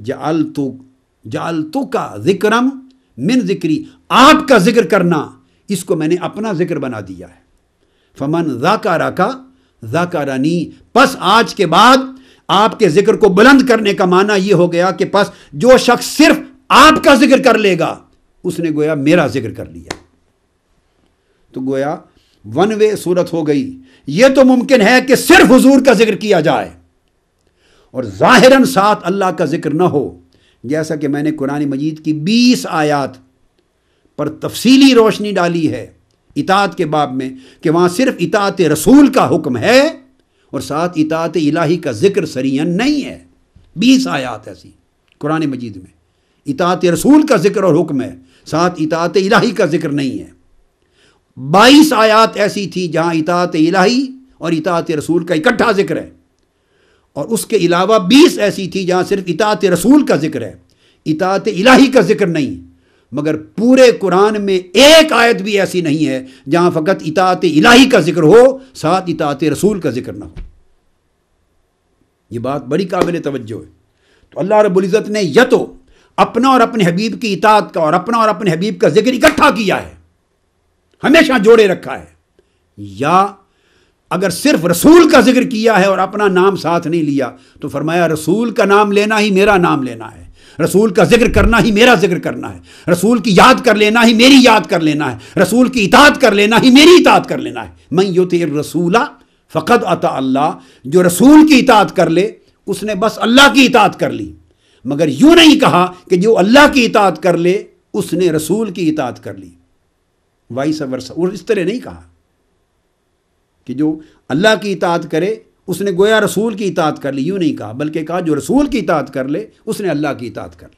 جعلتو کا ذکرم من ذکری، آپ کا ذکر کرنا اس کو میں نے اپنا ذکر بنا دیا ہے۔ فمن ذاکرک ذاکرنی، پس آج کے بعد آپ کے ذکر کو بلند کرنے کا معنی یہ ہو گیا کہ پس جو شخص صرف آپ کا ذکر کر لے گا اس نے گویا میرا ذکر کر لیا۔ تو گویا ون وے صورت ہو گئی۔ یہ تو ممکن ہے کہ صرف حضور کا ذکر کیا جائے اور ظاہراً ساتھ اللہ کا ذکر نہ ہو، جیسا کہ میں نے قرآن مجید کی 20 آیات پر تفصیلی روشنی ڈالی ہے اطاعت کے باب میں، کہ وہاں صرف اطاعت رسول کا حکم ہے اور ساتھ اطاعت الہی کا ذکر سریعاً نہیں ہے۔ 20 آیات ایسی قرآن مجید میں اطاعت رسول کا ذکر اور حکم ہے، ساتھ اطاعت الہی کا ذکر نہیں ہے۔ 22 آیات ایسی تھی جہاں اطاعت الہی اور اطاعت رسول کا اکٹھا ذکر ہے، اور اس کے علاوہ 20 ایسی تھی جہاں صرف اطاعت رسول کا ذکر ہے، اطاعت الہی کا ذکر نہیں۔ مگر پورے قرآن میں ایک آیت بھی ایسی نہیں ہے جہاں فقط اطاعت الہی کا ذکر ہو ساتھ اطاعت رسول کا ذکر نہ ہو۔ یہ بات بڑی قابل توجہ ہے۔ تو اللہ رب العزت نے یا تو اپنا اور اپنے حبیب کی اطاعت کا اور اپنا اور اپنے حبیب کا ذکر اکٹھا کیا ہے، ہمیشہ جوڑے رکھا ہے، یا اگر صرف رسول کا ذکر کیا ہے اور اپنا نام ساتھ نہیں لیا تو فرمایا رسول کا نام لینا ہی میرا نام لینا ہے، رسول کا ذکر کرنا ہی میرا ذکر کرنا ہے، رسول کی یاد کر لینا ہی میری یاد کر لینا ہے، رسول کی اطاعت کر لینا ہی میری اطاعت کر لینا ہے۔ من یطع الرسول فقد اطاع اللہ، جو رسول کی اطاعت کر لے اس نے بس اللہ کی اطاعت کر لی۔ مگر یوں نہیں کہا کہ جو اللہ کی اطاعت کر لے اس نے رسول کی اطاعت کر لی، وائس ورسا، اور اس طرح نہیں کہا کہ جو اللہ کی اطاعت کرے اس نے گویا رسول کی اطاعت کر لی، یوں نہیں کہا، بلکہ کہا جو رسول کی اطاعت کر لے اس نے اللہ کی اطاعت کر لی۔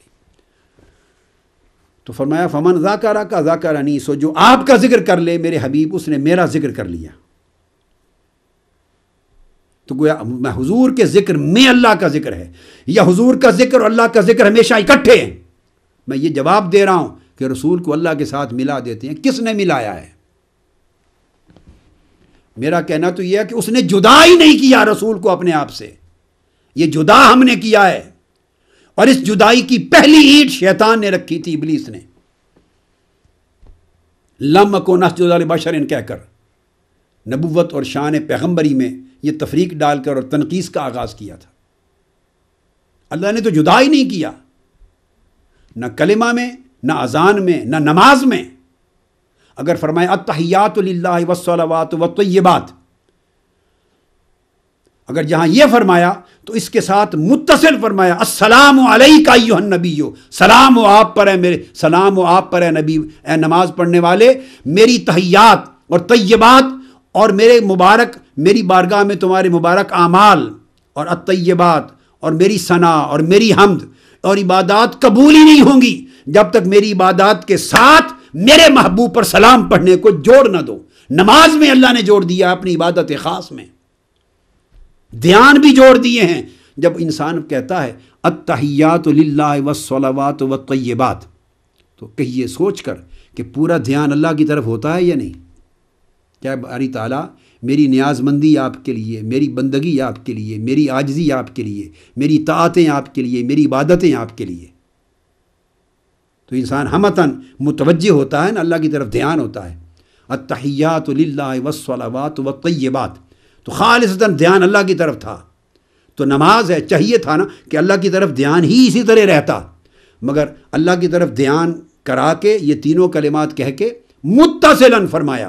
تو فرمایا فمن ذاکرک ذاکرنی، سو جو آپ کا ذکر کر لے میرے حبیب اس نے میرا ذکر کر لیا۔ تو گویا حضور کے ذکر میں اللہ کا ذکر ہے، یا حضور کا ذکر اور اللہ کا ذکر ہمیشہ اکٹھے ہیں؟ میں یہ جواب دے رہا ہوں کہ رسول کو اللہ کے ساتھ ملا دیتے ہیں۔ کس نے ملایا ہے؟ میرا کہنا تو یہ ہے کہ اس نے جدا ہی نہیں کیا رسول کو اپنے آپ سے، یہ جدا ہم نے کیا ہے، اور اس جدائی کی پہلی اینٹ شیطان نے رکھی تھی، ابلیس نے، لم اکن اسجد لبشر کہہ کر نبوت اور شان پیغمبری میں یہ تفریق ڈال کر اور تنقیص کا آغاز کیا تھا۔ اللہ نے تو جدا ہی نہیں کیا، نہ کلمہ میں، نہ اذان میں، نہ نماز میں۔ اگر فرمائے التحیات للہ والصلوات والطیبات، اگر جہاں یہ فرمایا تو اس کے ساتھ متصل فرمایا السلام علیک ایھا النبی، سلام و آپ پر ہے میرے، سلام و آپ پر ہے نبی، اے نماز پڑھنے والے، میری تحیات اور طیبات اور میرے مبارک، میری بارگاہ میں تمہارے مبارک اعمال اور الطیبات اور میری ثنا اور میری حمد اور عبادات قبول ہی نہیں ہوں گی جب تک میری عبادات کے ساتھ میرے محبوب پر سلام پڑھنے کو جوڑ نہ دو۔ نماز میں اللہ نے جوڑ دیا، اپنی عبادت خاص میں دھیان بھی جوڑ دیے ہیں۔ جب انسان کہتا ہے التحیات للہ والصلوات والطیبات، تو کہیے سوچ کر کہ پورا دھیان اللہ کی طرف ہوتا ہے یا نہیں؟ کیا باری تعالیٰ میری نیاز مندی آپ کے لیے، میری بندگی آپ کے لیے، میری عاجزی آپ کے لیے، میری طاعتیں آپ کے لیے، میری عبادتیں آپ کے لیے؟ تو انسان ہمتاً متوجہ ہوتا ہے نا، اللہ کی طرف دھیان ہوتا ہے۔ التحیات للہ والصلوات والطیبات، تو خالصتاً دھیان اللہ کی طرف تھا۔ تو نماز ہے، چاہیے تھا نا کہ اللہ کی طرف دھیان ہی اسی طرح رہتا، مگر اللہ کی طرف دھیان کرا کے یہ تینوں کلمات کہہ کے متصلاً فرمایا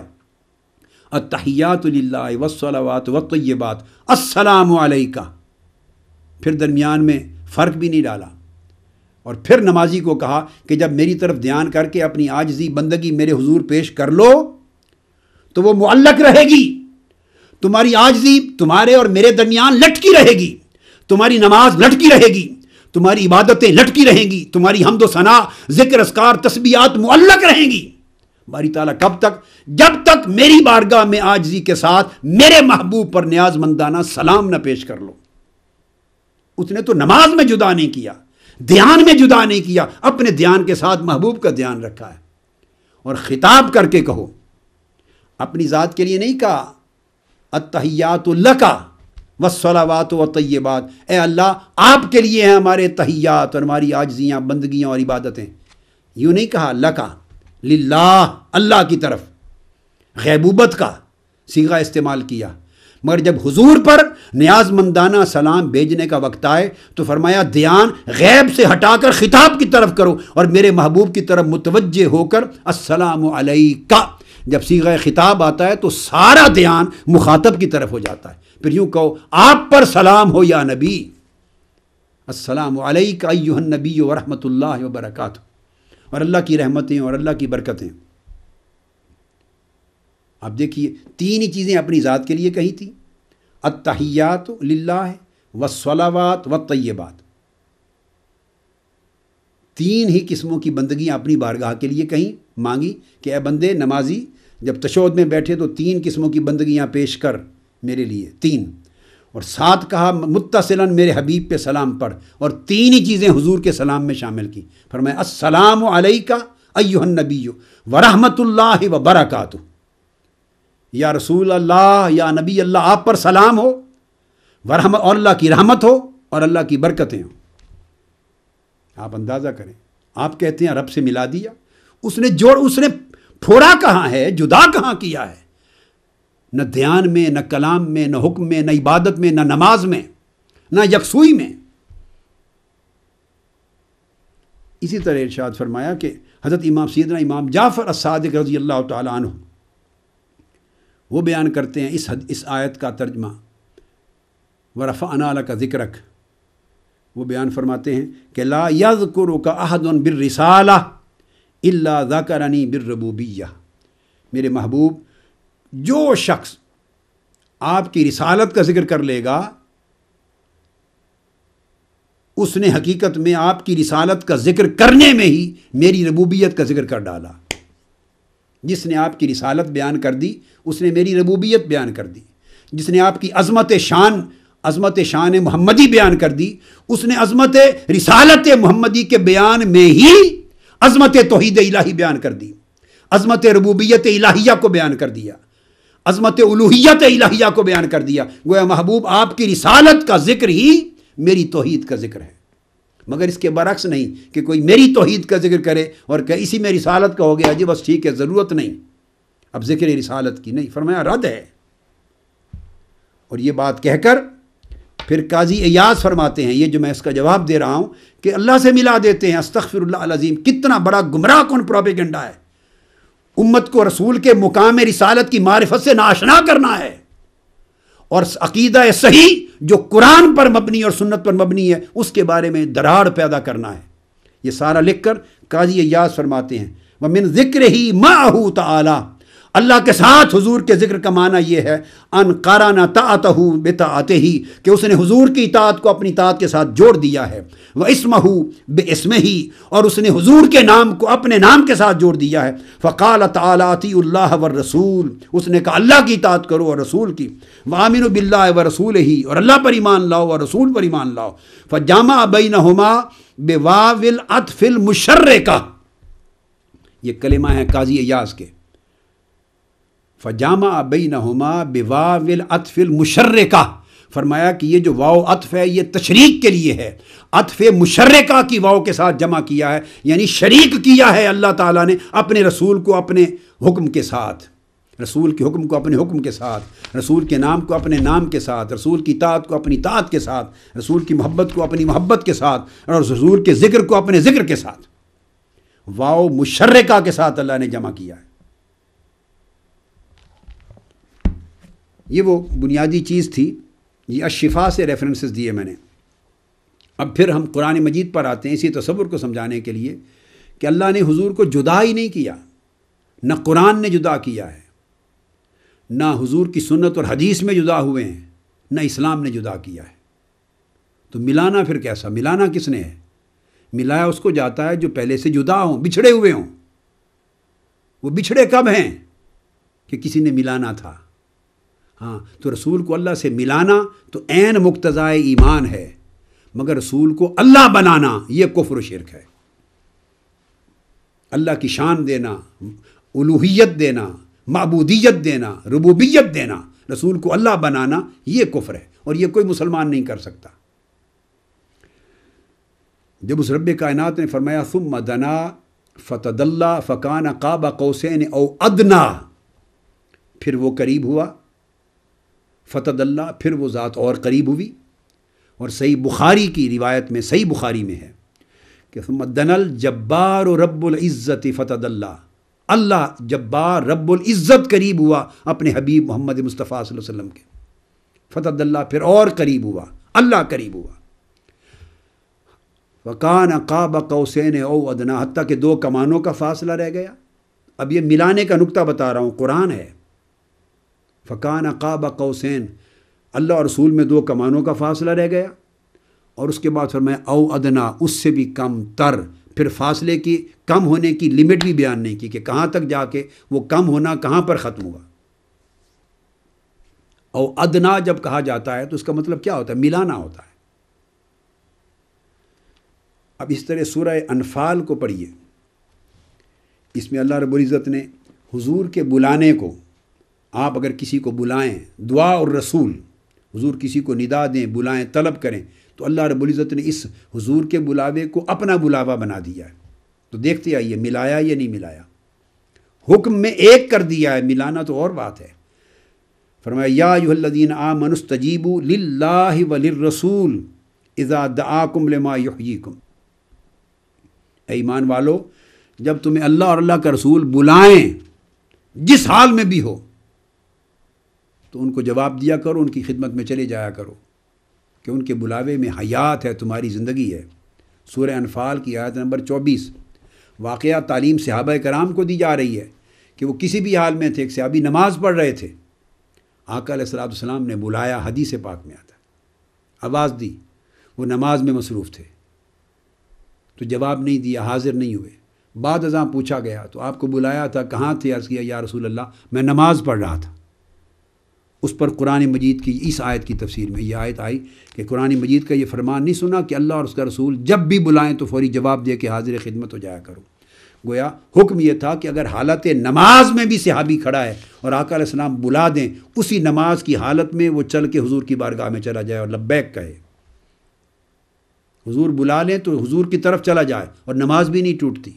التحیات للہ والصلوات والطیبات السلام علیکہ، پھر درمیان میں فرق بھی نہیں ڈالا، اور پھر نمازی کو کہا کہ جب میری طرف دھیان کر کے اپنی عاجزی بندگی میرے حضور پیش کر لو تو وہ معلق رہے گی، تمہاری عاجزی تمہارے اور میرے درمیان لٹکی رہے گی، تمہاری نماز لٹکی رہے گی، تمہاری عبادتیں لٹکی رہیں گی، تمہاری حمد و ثنا، ذکر اذکار، تسبیحات معلق رہیں گی۔ باری تعالیٰ کب تک؟ جب تک میری بارگاہ میں عاجزی کے ساتھ میرے محبوب پر نیاز مندانہ سلام نہ پیش کر لو۔ اس نے تو نماز میں جدا نہیں کیا، دھیان میں جدا نہیں کیا، اپنے دھیان کے ساتھ محبوب کا دھیان رکھا ہے۔ اور خطاب کر کے کہو، اپنی ذات کے لیے نہیں کہا التحیات لک والصلوات والطیبات، اے اللہ آپ کے لیے ہیں ہمارے تحیات اور ہماری عاجزیاں، بندگیاں اور عبادتیں، یوں نہیں کہا لکا، للہ، اللہ کی طرف، غیبوبت کا صیغہ استعمال کیا، مگر جب حضور پر نیاز مندانہ سلام بھیجنے کا وقت آئے تو فرمایا دھیان غیب سے ہٹا کر خطاب کی طرف کرو اور میرے محبوب کی طرف متوجہ ہو کر السلام علیکہ۔ جب صیغہ خطاب آتا ہے تو سارا دھیان مخاطب کی طرف ہو جاتا ہے، پھر یوں کہو آپ پر سلام ہو یا نبی، السلام علیکہ ایھا النبی ورحمۃ اللہ وبرکاتہ، اور اللہ کی رحمتیں اور اللہ کی برکتیں۔ اب دیکھیے تین ہی چیزیں اپنی ذات کے لیے کہی تھیں، التحیات للہ والصلوات والطیبات، تین ہی قسموں کی بندگیاں اپنی بارگاہ کے لیے کہیں مانگی کہ اے بندے نمازی جب تشہد میں بیٹھے تو تین قسموں کی بندگیاں پیش کر میرے لیے، تین، اور ساتھ کہا متصلاً میرے حبیب پہ سلام پڑھ، اور تین ہی چیزیں حضور کے سلام میں شامل کی، فرمایا السلام علیکہ ایھا النبی ورحمۃ اللہ وبرکاتہ، یا رسول اللہ یا نبی اللہ آپ پر سلام ہو، ورحمت اور اللہ کی رحمت ہو اور اللہ کی برکتیں ہوں۔ آپ اندازہ کریں، آپ کہتے ہیں رب سے ملا دیا، اس نے پھوڑا کہاں ہے، جدا کہاں کیا ہے، نہ دھیان میں، نہ کلام میں، نہ حکم میں، نہ عبادت میں، نہ نماز میں، نہ یکسوئی میں۔ اسی طرح ارشاد فرمایا کہ حضرت سیدنا امام جعفر الصادق رضی اللہ تعالی عنہ وہ بیان کرتے ہیں اس آیت کا ترجمہ، وَرَفَعْنَا لَكَ ذِكْرَكَ، وہ بیان فرماتے ہیں کہ لا يذكرك احد بالرسالہ الا ذکرنی بالربوبیہ، میرے محبوب جو شخص آپ کی رسالت کا ذکر کر لے گا اس نے حقیقت میں آپ کی رسالت کا ذکر کرنے میں ہی میری ربوبیت کا ذکر کر ڈالا۔ جس نے آپ کی رسالت بیان کر دی اس نے میری ربوبیت بیان کر دی، جس نے آپ کی عظمت شان محمدی بیان کر دی اس نے عظمت رسالت محمدی کے بیان میں ہی عظمت توحید الہی بیان کر دی، عظمت ربوبیت الہیہ کو بیان کر دیا، عظمت الوہیت الہیہ کو بیان کر دیا۔ گویا محبوب آپ کی رسالت کا ذکر ہی میری توحید کا ذکر ہے، مگر اس کے برعکس نہیں کہ کوئی میری توحید کا ذکر کرے اور کہ اسی میں رسالت کا ہو گیا جی بس ٹھیک ہے ضرورت نہیں، اب ذکر رسالت کی نہیں، فرمایا رد ہے۔ اور یہ بات کہہ کر پھر قاضی ایاز فرماتے ہیں، یہ جو میں اس کا جواب دے رہا ہوں کہ اللہ سے ملا دیتے ہیں، استغفر اللہ العظیم، کتنا بڑا گمراہ کن پروپیگنڈا ہے، امت کو رسول کے مقام رسالت کی معرفت سے ناآشنا کرنا ہے، اور عقیدہ صحیح جو قرآن پر مبنی اور سنت پر مبنی ہے اس کے بارے میں دراڑ پیدا کرنا ہے۔ یہ سارا لکھ کر قاضی ایاز فرماتے ہیں وَمِن ذِكْرِهِ مَعَهُ تعالی، اللہ کے ساتھ حضور کے ذکر کا معنی یہ ہے ان قارن طاعتہ بطاعتہ، کہ اس نے حضور کی اطاعت کو اپنی اطاعت کے ساتھ جوڑ دیا ہے، واسمہ باسمہ، اور اس نے حضور کے نام کو اپنے نام کے ساتھ جوڑ دیا ہے، فقال تعالی اطیعوا اللہ والرسول، اس نے کہا اللہ کی اطاعت کرو اور رسول کی، وآمنوا باللہ ورسولہ، اور اللہ پر ایمان لاؤ اور رسول پر ایمان لاؤ، فجمع بینہما بواو العطف المشرکہ، یہ کلمہ ہے قاضی ایاز کے، فجامع بینہما بواو العطف المشرکہ، فرمایا کہ یہ جو واو عطف ہے یہ تشریک کے لیے ہے، عطف مشرکہ کی واو کے ساتھ جمع کیا ہے، یعنی شریک کیا ہے اللہ تعالیٰ نے اپنے رسول کو اپنے حکم کے ساتھ، رسول کے حکم کو اپنے حکم کے ساتھ، رسول کے نام کو اپنے نام کے ساتھ، رسول کی اطاعت کو اپنی اطاعت کے ساتھ، رسول کی محبت کو اپنی محبت کے ساتھ، اور رسول کے ذکر کو اپنے ذکر کے ساتھ، واو مشرکہ کے ساتھ اللہ نے جمع کیا ہے۔ یہ وہ بنیادی چیز تھی، یہ الشفا سے ریفرنسز دیے میں نے۔ اب پھر ہم قرآن مجید پر آتے ہیں اسی تصور کو سمجھانے کے لیے کہ اللہ نے حضور کو جدا ہی نہیں کیا، نہ قرآن نے جدا کیا ہے، نہ حضور کی سنت اور حدیث میں جدا ہوئے ہیں، نہ اسلام نے جدا کیا ہے۔ تو ملانا پھر کیسا؟ ملانا کس نے ہے؟ ملایا اس کو جاتا ہے جو پہلے سے جدا ہوں، بچھڑے ہوئے ہوں۔ وہ بچھڑے کب ہیں؟ کہ کسی نے ملانا تھا۔ ہاں، تو رسول کو اللہ سے ملانا تو عین مقتضائے ایمان ہے، مگر رسول کو اللہ بنانا یہ کفر و شرک ہے۔ اللہ کی شان دینا، الوہیت دینا، معبودیت دینا، ربوبیت دینا، رسول کو اللہ بنانا یہ کفر ہے، اور یہ کوئی مسلمان نہیں کر سکتا۔ جب اس رب کائنات نے فرمایا ثم دنا فتدلی فکان قاب قوسین او ادنا، پھر وہ قریب ہوا، فتدلی، پھر وہ ذات اور قریب ہوئی. اور صحیح بخاری کی روایت میں، صحیح بخاری میں ہے کہ ثم دنا الجبار رب العزت فتدلی، اللہ جبار رب العزت قریب ہوا اپنے حبیب محمد مصطفیٰ صلی اللہ علیہ وسلم کے. فتدلی، پھر اور قریب ہوا، اللہ قریب ہوا. وکان قاب قوسین او ادنا، حتیٰ کہ 2 کمانوں کا فاصلہ رہ گیا. اب یہ ملانے کا نقطہ بتا رہا ہوں، قرآن ہے. فکان قاب قوسین، اللہ اور رسول میں 2 کمانوں کا فاصلہ رہ گیا. اور اس کے بعد فرمایا او ادنا، اس سے بھی کم تر. پھر فاصلے کی کم ہونے کی لمٹ بھی بیان نہیں کی کہ کہاں تک جا کے وہ کم ہونا کہاں پر ختم ہوا. او ادنا جب کہا جاتا ہے تو اس کا مطلب کیا ہوتا ہے؟ ملانا ہوتا ہے. اب اس طرح سورہ انفال کو پڑھیے. اس میں اللہ رب العزت نے حضور کے بلانے کو، آپ اگر کسی کو بلائیں، دعا اور رسول، حضور کسی کو ندا دیں، بلائیں، طلب کریں، تو اللہ رب العزت نے اس حضور کے بلاوے کو اپنا بلاوا بنا دیا ہے. تو دیکھتے آئیے ملایا یا نہیں ملایا. حکم میں ایک کر دیا ہے، ملانا تو اور بات ہے. فرمایا یا ایھا الذین آمنوا استجیبوا للہ وللرسول اذا دعاکم لما یحییکم. اے ایمان والو، جب تمہیں اللہ اور اللہ کا رسول بلائیں جس حال میں بھی ہو تو ان کو جواب دیا کرو، ان کی خدمت میں چلے جایا کرو، کہ ان کے بلاوے میں حیات ہے، تمہاری زندگی ہے. سورہ انفال کی آیت نمبر 24. واقعہ تعلیم صحابہ کرام کو دی جا رہی ہے کہ وہ کسی بھی حال میں تھے. ایک صحابی نماز پڑھ رہے تھے، آقا علیہ الصلوۃ والسلام نے بلایا، حدیث پاک میں آتا ہے، آواز دی، وہ نماز میں مصروف تھے تو جواب نہیں دیا، حاضر نہیں ہوئے. بعد ازاں پوچھا گیا تو آپ کو بلایا تھا، کہاں تھے؟ عرض کیا یا رسول اللہ میں نماز پڑھ رہا تھا. اس پر قرآن مجید کی اس آیت کی تفسیر میں یہ آیت آئی کہ قرآن مجید کا یہ فرمان نہیں سنا کہ اللہ اور اس کا رسول جب بھی بلائیں تو فوری جواب دے کے حاضر خدمت ہو جایا کرو. گویا حکم یہ تھا کہ اگر حالت نماز میں بھی صحابی کھڑا ہے اور آقا علیہ السلام بلا دیں، اسی نماز کی حالت میں وہ چل کے حضور کی بارگاہ میں چلا جائے اور لبیک کہے. حضور بلا لیں تو حضور کی طرف چلا جائے اور نماز بھی نہیں ٹوٹتی.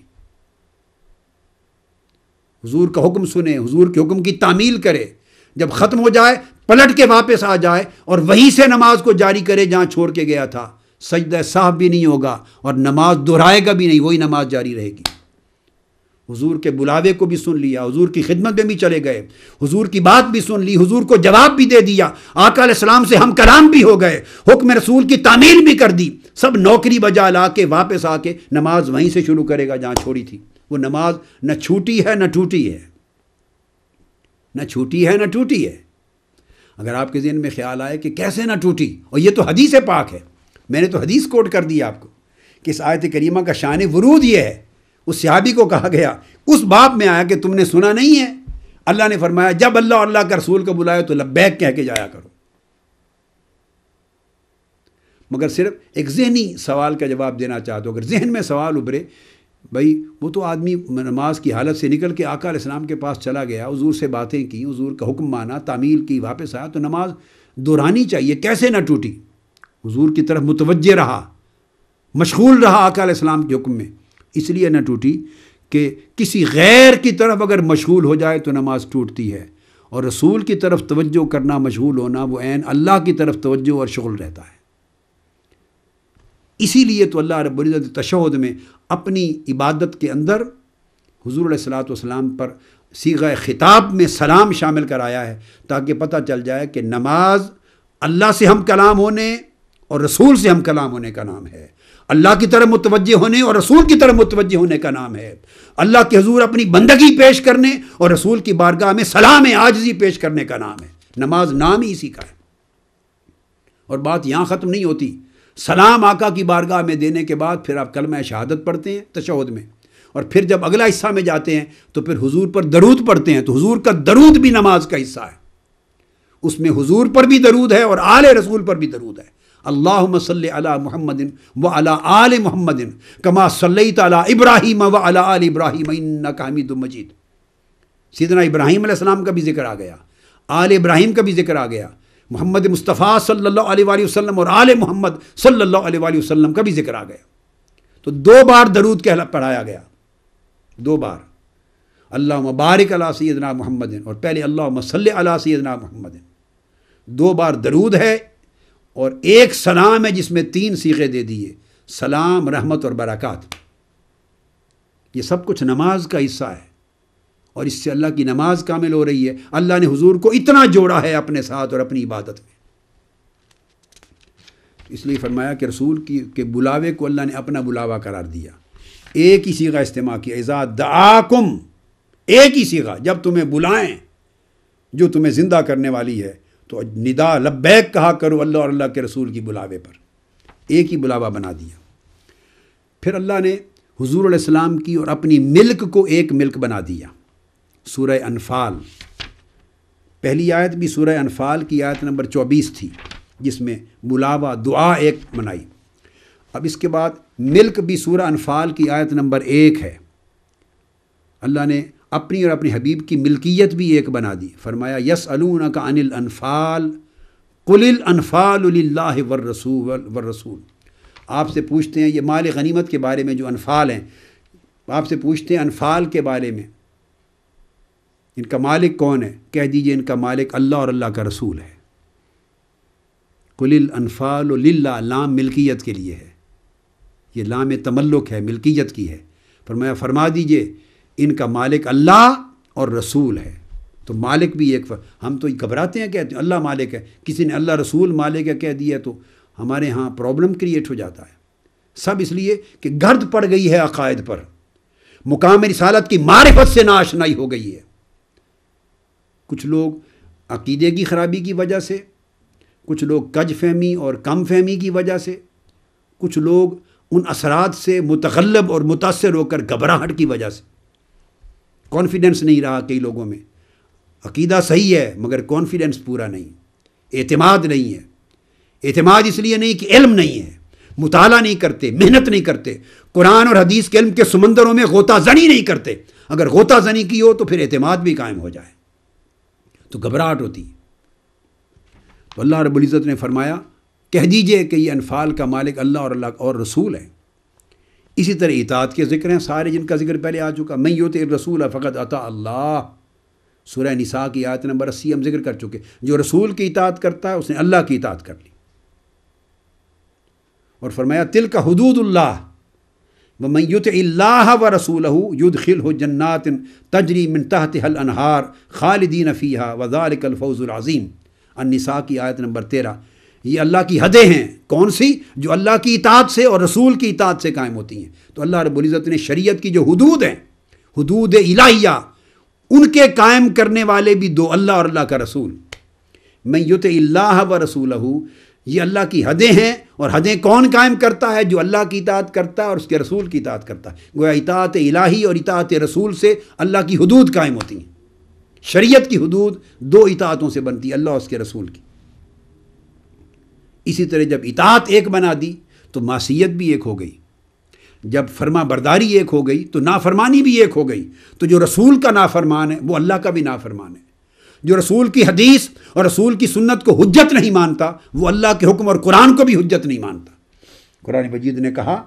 حضور کا حکم سنے، حضور کے حکم کی تعمیل کرے، جب ختم ہو جائے پلٹ کے واپس آ جائے اور وہیں سے نماز کو جاری کرے جہاں چھوڑ کے گیا تھا. سجدہ سہو بھی نہیں ہوگا اور نماز دہرائے گا بھی نہیں، وہی نماز جاری رہے گی. حضور کے بلاوے کو بھی سن لیا، حضور کی خدمت میں بھی چلے گئے، حضور کی بات بھی سن لی، حضور کو جواب بھی دے دیا، آقا علیہ السلام سے ہم کلام بھی ہو گئے، حکم رسول کی تعمیل بھی کر دی، سب نوکری بجا لا کے واپس آ کے نماز وہیں سے شروع کرے گا جہاں چھوڑی تھی. وہ نماز نہ چھوٹی ہے نہ ٹوٹی ہے، نہ چھوٹی ہے نہ ٹوٹی ہے. اگر آپ کے ذہن میں خیال آئے کہ کیسے نہ ٹوٹی، اور یہ تو حدیث پاک ہے، میں نے تو حدیث کوٹ کر دی آپ کو کہ اس آیت کریمہ کا شان ورود یہ ہے. اس صحابی کو کہا گیا، اس باب میں آیا کہ تم نے سنا نہیں ہے، اللہ نے فرمایا جب اللہ اور اللہ کا رسول کو بلائے تو لبیک کہہ کے جایا کرو. مگر صرف ایک ذہنی سوال کا جواب دینا چاہتا ہوں. اگر ذہن میں سوال ابھرے، بھائی وہ تو آدمی نماز کی حالت سے نکل کے آقا علیہ السلام کے پاس چلا گیا، حضور سے باتیں کی، حضور کا حکم مانا، تعمیل کی، واپس آیا، تو نماز دہرانی چاہیے، کیسے نہ ٹوٹی؟ حضور کی طرف متوجہ رہا، مشغول رہا آقا علیہ السلام کے حکم میں، اس لیے نہ ٹوٹی کہ کسی غیر کی طرف اگر مشغول ہو جائے تو نماز ٹوٹتی ہے. اور رسول کی طرف توجہ کرنا، مشغول ہونا، وہ عین اللہ کی طرف توجہ اور شغل رہتا ہے. اسی لیے تو اللہ رب العزت تشہد میں اپنی عبادت کے اندر حضور علیہ الصلوۃ والسلام پر صیغہ خطاب میں سلام شامل کرایا ہے، تاکہ پتہ چل جائے کہ نماز اللہ سے ہم کلام ہونے اور رسول سے ہم کلام ہونے کا نام ہے، اللہ کی طرف متوجہ ہونے اور رسول کی طرف متوجہ ہونے کا نام ہے، اللہ کے حضور اپنی بندگی پیش کرنے اور رسول کی بارگاہ میں سلام عاجزی پیش کرنے کا نام ہے. نماز نام ہی اسی کا ہے. اور بات یہاں ختم نہیں ہوتی. سلام آقا کی بارگاہ میں دینے کے بعد پھر آپ کلمہ شہادت پڑھتے ہیں تشہد میں، اور پھر جب اگلا حصہ میں جاتے ہیں تو پھر حضور پر درود پڑھتے ہیں. تو حضور کا درود بھی نماز کا حصہ ہے، اس میں حضور پر بھی درود ہے اور آل رسول پر بھی درود ہے. اللہم صلی علی محمد وعلی آل محمد کما صلیت علی ابراہیم وعلی آل ابراہیم انک حمید مجید. سیدنا ابراہیم علیہ السلام کا بھی ذکر آ گیا، آل ابراہیم کا بھی ذکر آ گیا، محمد مصطفیٰ صلی اللہ علیہ وآلہ وسلم اور آل محمد صلی اللہ علیہ وآلہ وسلم کا بھی ذکر آ گیا. تو 2 بار درود پڑھایا گیا، 2 بار. اللہم بارک علی سیدنا محمد، اور پہلے اللہم صلی علی سیدنا محمد، 2 بار درود ہے اور ایک سلام ہے جس میں 3 صیغے دے دیے، سلام، رحمت اور برکات۔ یہ سب کچھ نماز کا حصہ ہے، اور اس سے اللہ کی نماز کامل ہو رہی ہے۔ اللہ نے حضور کو اتنا جوڑا ہے اپنے ساتھ اور اپنی عبادت میں، اس لیے فرمایا کہ رسول کے بلاوے کو اللہ نے اپنا بلاوا قرار دیا۔ ایک ہی صیغہ استعمال کیا، اذا دعاکم، ایک ہی صیغہ، جب تمہیں بلائیں جو تمہیں زندہ کرنے والی ہے تو ندا لبیک کہا کرو اللہ اور اللہ کے رسول کی بلاوے پر، ایک ہی بلاوا بنا دیا۔ پھر اللہ نے حضور علیہ السلام کی اور اپنی ملک کو ایک ملک بنا دیا۔ سورہ انفال، پہلی آیت بھی سورہ انفال کی آیت نمبر 24 تھی، جس میں بلاوا دعا ایک منائی۔ اب اس کے بعد ملک بھی سورہ انفال کی آیت نمبر 1 ہے۔ اللہ نے اپنی اور اپنے حبیب کی ملکیت بھی ایک بنا دی۔ فرمایا یسألونک عن الانفال قل الانفال للہ والرسول، آپ سے پوچھتے ہیں یہ مال غنیمت کے بارے میں جو انفال ہیں، آپ سے پوچھتے ہیں انفال کے بارے میں، ان کا مالک کون ہے؟ کہہ دیجئے ان کا مالک اللہ اور اللہ کا رسول ہے۔ قل الانفال للہ، لام ملکیت کے لیے ہے، یہ لام تملک ہے، ملکیت کی ہے۔ فرمایا فرما دیجئے ان کا مالک اللہ اور رسول ہے۔ تو مالک بھی ایک، ہم تو گھبراتے ہیں، کہتے ہیں اللہ مالک ہے، کسی نے اللہ رسول مالک ہے کہہ دیا تو ہمارے ہاں پرابلم کریٹ ہو جاتا ہے۔ سب اس لیے کہ گرد پڑ گئی ہے عقائد پر، مقام رسالت کی معرفت سے ناآشنائی ہو گئی ہے۔ کچھ لوگ عقیدے کی خرابی کی وجہ سے، کچھ لوگ کج فہمی اور کم فہمی کی وجہ سے، کچھ لوگ ان اثرات سے متغلب اور متاثر ہو کر گھبراہٹ کی وجہ سے، کانفیڈنس نہیں رہا کئی لوگوں میں، عقیدہ صحیح ہے مگر کانفیڈنس پورا نہیں، اعتماد نہیں ہے۔ اعتماد اس لیے نہیں کہ علم نہیں ہے، مطالعہ نہیں کرتے، محنت نہیں کرتے، قرآن اور حدیث کے علم کے سمندروں میں غوطہ زنی نہیں کرتے۔ اگر غوطہ زنی کی ہو تو پھر اعتماد بھی قائم ہو جائے تو گھبراہٹ ہوتی۔ تو اللہ رب العزت نے فرمایا کہہ دیجئے کہ یہ انفال کا مالک اللہ اور رسول ہے۔ اسی طرح اطاعت کے ذکر ہیں سارے، جن کا ذکر پہلے آ چکا، من یطع الرسول فقد اطاع اللہ، سورہ نساء کی آیت نمبر 80 ہم ذکر کر چکے۔ جو رسول کی اطاعت کرتا ہے اس نے اللہ کی اطاعت کر لی۔ اور فرمایا تلک حدود اللہ ومن یطع اللہ ورسولہ یدخلہ جنات تجری من تحتها الانہار خالدین فیہا وذلک الفوز العظیم، النساء کی آیت نمبر 13۔ یہ اللہ کی حدیں ہیں، کون سی؟ جو اللہ کی اطاعت سے اور رسول کی اطاعت سے قائم ہوتی ہیں۔ تو اللہ رب العزت نے شریعت کی جو حدود ہیں، حدود الہیہ، ان کے قائم کرنے والے بھی دو، اللہ اور اللہ کا رسول۔ من یطع اللہ ورسولہ، یہ اللہ کی حدیں ہیں، اور حدیں کون قائم کرتا ہے؟ جو اللہ کی اطاعت کرتا ہے اور اس کے رسول کی اطاعت کرتا ہے۔ گویا اطاعت الہی اور اطاعت رسول سے اللہ کی حدود قائم ہوتی ہیں۔ شریعت کی حدود 2 اطاعتوں سے بنتی ہے، اللہ اور اس کے رسول کی۔ اسی طرح جب اطاعت ایک بنا دی تو معصیت بھی ایک ہو گئی، جب فرما برداری ایک ہو گئی تو نافرمانی بھی ایک ہو گئی۔ تو جو رسول کا نافرمان ہے وہ اللہ کا بھی نافرمان ہے، جو رسول کی حدیث اور رسول کی سنت کو حجت نہیں مانتا وہ اللہ کے حکم اور قرآن کو بھی حجت نہیں مانتا۔ قرآن مجید نے کہا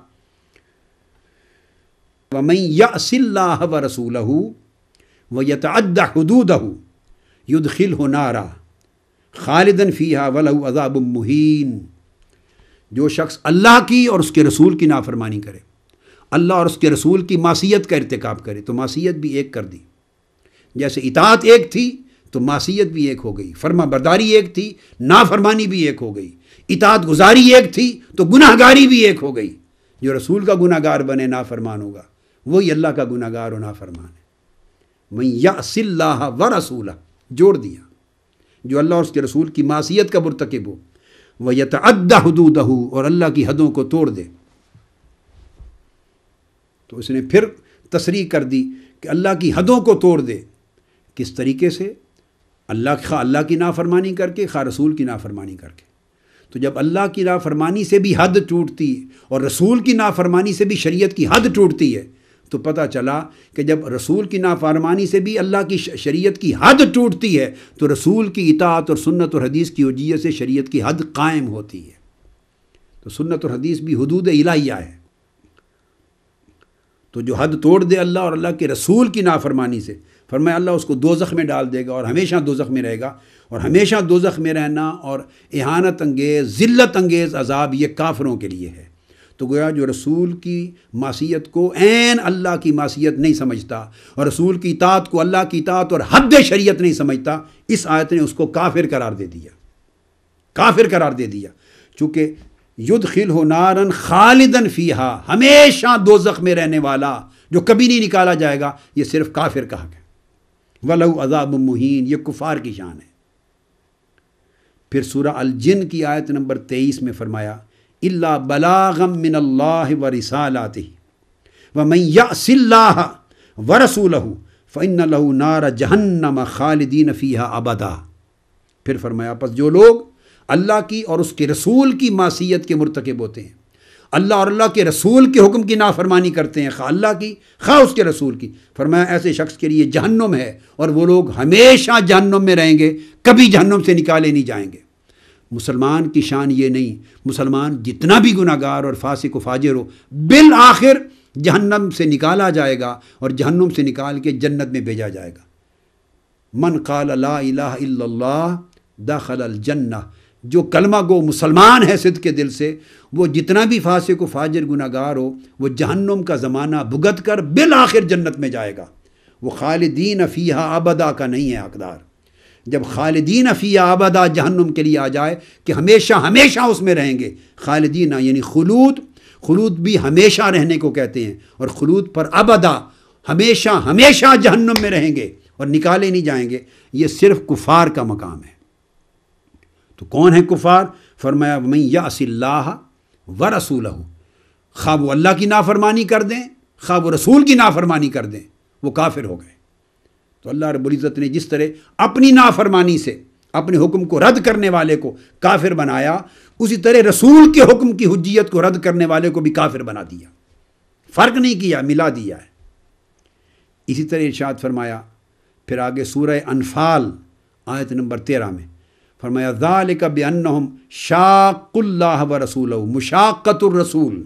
وَمَن يَعْصِ اللَّهَ وَرَسُولَهُ وَيَتَعَدَّ حُدُودَهُ يُدْخِلْهُ نَارًا خَالِدًا فِيهَا وَلَهُ عَذَابٌ مُهِينٌ، جو شخص اللہ کی اور اس کے رسول کی نافرمانی کرے، اللہ اور اس کے رسول کی معصیت کا ارتکاب کرے، تو معصیت بھی ایک کر دی۔ جیسے اطاعت ایک تھی تو معصیت بھی ایک ہو گئی، فرما برداری ایک تھی، نافرمانی بھی ایک ہو گئی، اطاعت گزاری ایک تھی تو گناہ گاری بھی ایک ہو گئی۔ جو رسول کا گناہ گار بنے نافرمان ہوگا، وہی اللہ کا گناہ گار و نافرمان ہے۔ من یعص اللہ ورسولہ، جوڑ دیا، جو اللہ اور اس کے رسول کی معصیت کا مرتکب ہو، ویتعدی حدودہ، اور اللہ کی حدوں کو توڑ دے۔ تو اس نے پھر تصریح کر دی کہ اللہ کی حدوں کو توڑ دے، کس طریقے سے؟ اللہ کی نافرمانی کر کے، خواہ رسول کی نافرمانی کر کے۔ تو جب اللہ کی نافرمانی سے بھی حد ٹوٹتی ہے اور رسول کی نافرمانی سے بھی شریعت کی حد ٹوٹتی ہے، تو پتہ چلا کہ جب رسول کی نافرمانی سے بھی اللہ کی شریعت کی حد ٹوٹتی ہے تو رسول کی اطاعت اور سنت اور حدیث کی حجیت سے شریعت کی حد قائم ہوتی ہے۔ تو سنت اور حدیث بھی حدود الہیہ ہے۔ تو جو حد توڑ دے اللہ اور اللہ کے رسول کی نافرمانی سے، فرمایا اللہ اس کو دوزخ میں ڈال دے گا اور ہمیشہ دوزخ میں رہے گا، اور ہمیشہ دوزخ میں رہنا اور اہانت انگیز ذلت انگیز عذاب یہ کافروں کے لیے ہے۔ تو گویا جو رسول کی معصیت کو عین اللہ کی معصیت نہیں سمجھتا اور رسول کی اطاعت کو اللہ کی اطاعت اور حد شریعت نہیں سمجھتا، اس آیت نے اس کو کافر قرار دے دیا، کافر قرار دے دیا، چونکہ یدخلہ نارا خالدا فیہا، ہمیشہ دوزخ میں رہنے والا جو کبھی نہیں نکالا جائے گا، یہ صرف کافر کا حق ہے۔ وَلَهُ عَذَابٌ مُّهِينٌ، یہ کفار کی شان ہے۔ پھر سورہ الجن کی آیت نمبر 23 میں فرمایا الا بلاغا من اللہ ورسالاتہ ومن یعص اللہ ورسولہ فإن لہ نار جہنم خالدین فیہا ابدا۔ پھر فرمایا پس جو لوگ اللہ کی اور اس کے رسول کی معصیت کے مرتکب ہوتے ہیں، اللہ اور اللہ کے رسول کے حکم کی نافرمانی کرتے ہیں، خواہ اللہ کی خواہ اس کے رسول کی، فرمایا ایسے شخص کے لیے جہنم ہے اور وہ لوگ ہمیشہ جہنم میں رہیں گے، کبھی جہنم سے نکالے نہیں جائیں گے۔ مسلمان کی شان یہ نہیں، مسلمان جتنا بھی گناہ گار اور فاسق و فاجر ہو بالآخر جہنم سے نکالا جائے گا اور جہنم سے نکال کے جنت میں بھیجا جائے گا۔ من قال لا الہ الا اللہ دخل الجنہ، جو کلمہ گو مسلمان ہے صدق کے دل سے، وہ جتنا بھی فاسق و فاجر گناہ گار ہو وہ جہنم کا زمانہ بھگت کر بالآخر جنت میں جائے گا۔ وہ خالدین فیہا ابدا کا نہیں ہے حقدار۔ جب خالدین فیہا ابدا جہنم کے لیے آ جائے کہ ہمیشہ ہمیشہ اس میں رہیں گے، خالدین یعنی خلود، خلود بھی ہمیشہ رہنے کو کہتے ہیں، اور خلود پر ابدا ہمیشہ ہمیشہ جہنم میں رہیں گے اور نکالے نہیں جائیں گے، یہ صرف کفار کا مقام ہے۔ تو کون ہے کفار؟ فرمایا من یعص اللہ ورسولہ، خواہ وہ اللہ کی نافرمانی کر دیں خواہ وہ رسول کی نافرمانی کر دیں، وہ کافر ہو گئے۔ تو اللہ رب العزت نے جس طرح اپنی نافرمانی سے اپنے حکم کو رد کرنے والے کو کافر بنایا، اسی طرح رسول کے حکم کی حجیت کو رد کرنے والے کو بھی کافر بنا دیا، فرق نہیں کیا، ملا دیا ہے۔ اسی طرح ارشاد فرمایا پھر آگے سورہ انفال آیت نمبر 13 میں فرمایا ذالک بانہم شاقوا اللہ ورسولہ، مشاقت الرسول،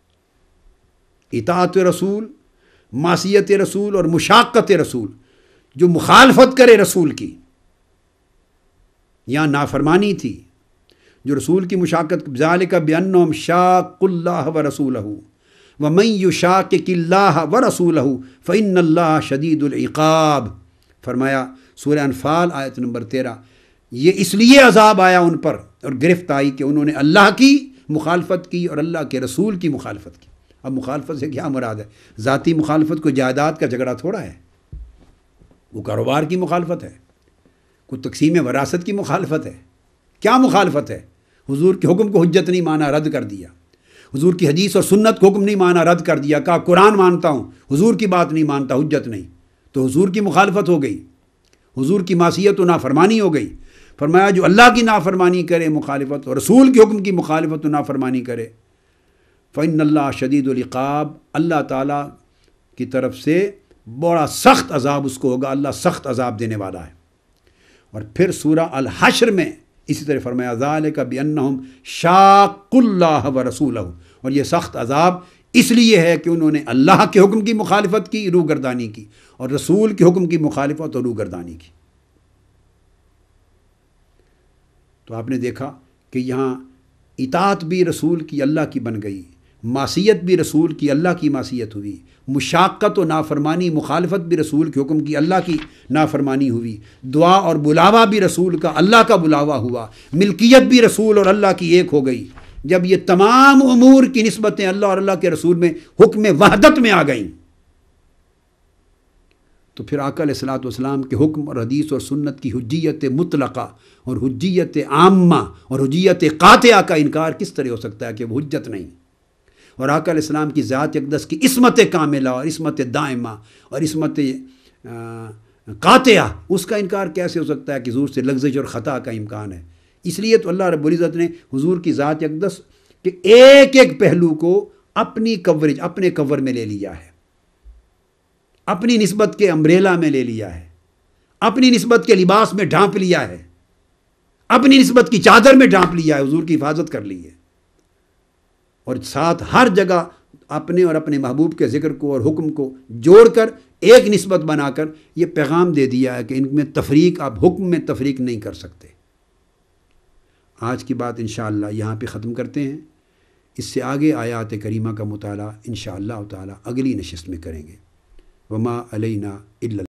اطاعت رسول، معصیت رسول اور مشاقت رسول، جو مخالفت کرے رسول کی، یہاں نافرمانی تھی، جو رسول کی مشاقت، ذالک بانہم شاقوا اللہ ورسولہ ومن یشاقق اللہ ورسولہ فإن اللہ شدید العقاب۔ فرمایا سورہ انفال آیت نمبر 13، یہ اس لیے عذاب آیا ان پر اور گرفت آئی کہ انہوں نے اللہ کی مخالفت کی اور اللہ کے رسول کی مخالفت کی۔ اب مخالفت سے کیا مراد ہے؟ ذاتی مخالفت کوئی جائیداد کا جھگڑا تھوڑا ہے، وہ کاروبار کی مخالفت ہے، کوئی تقسیم وراثت کی مخالفت ہے۔ کیا مخالفت ہے؟ حضور کے حکم کو حجت نہیں مانا، رد کر دیا، حضور کی حدیث اور سنت کو حکم نہیں مانا، رد کر دیا، کہا قرآن مانتا ہوں حضور کی بات نہیں مانتا، حجت نہیں، تو حضور کی مخالفت ہو گئی، حضور کی معصیت و نافرمانی ہو گئی۔ فرمایا جو اللہ کی نافرمانی کرے مخالفت اور رسول کے حکم کی مخالفت و نافرمانی کرے، فإن اللہ شدید العقاب، اللہ تعالیٰ کی طرف سے بڑا سخت عذاب اس کو ہوگا، اللہ سخت عذاب دینے والا ہے۔ اور پھر سورہ الحشر میں اسی طرح فرمایا ذالک بانہم شاقوا اللہ ورسولہ، اور یہ سخت عذاب اس لیے ہے کہ انہوں نے اللہ کے حکم کی مخالفت کی، روگردانی کی، اور رسول کے حکم کی مخالفت اور روگردانی کی۔ تو آپ نے دیکھا کہ یہاں اطاعت بھی رسول کی اللہ کی بن گئی، معصیت بھی رسول کی اللہ کی معصیت ہوئی، مشاقت و نافرمانی مخالفت بھی رسول کے حکم کی اللہ کی نافرمانی ہوئی، دعا اور بلاوا بھی رسول کا اللہ کا بلاوا ہوا، ملکیت بھی رسول اور اللہ کی ایک ہو گئی۔ جب یہ تمام امور کی نسبتیں اللہ اور اللہ کے رسول میں حکم وحدت میں آ گئیں، تو پھر آقا علیہ الصلوۃ والسلام کے حکم اور حدیث اور سنت کی حجیت مطلقہ اور حجیت عامہ اور حجیت قاطعہ کا انکار کس طرح ہو سکتا ہے کہ وہ حجت نہیں؟ اور آقا علیہ السلام کی ذات اقدس کی عصمت کاملہ اور عصمت دائمہ اور عصمت قاطعہ، اس کا انکار کیسے ہو سکتا ہے کہ حضور سے لغزش اور خطا کا امکان ہے؟ اس لیے تو اللہ رب العزت نے حضور کی ذات اقدس کے ایک ایک پہلو کو اپنی کوریج، اپنے کور میں لے لیا ہے، اپنی نسبت کے امبریلا میں لے لیا ہے، اپنی نسبت کے لباس میں ڈھانپ لیا ہے، اپنی نسبت کی چادر میں ڈھانپ لیا ہے، حضور کی حفاظت کر لی ہے، اور ساتھ ہر جگہ اپنے اور اپنے محبوب کے ذکر کو اور حکم کو جوڑ کر ایک نسبت بنا کر یہ پیغام دے دیا ہے کہ ان میں تفریق، آپ حکم میں تفریق نہیں کر سکتے۔ آج کی بات انشاءاللہ یہاں پہ ختم کرتے ہیں، اس سے آگے آیات کریمہ کا مطالعہ انشاءاللہ تعالی اگلی نشست میں کریں گے۔ وما علینا الا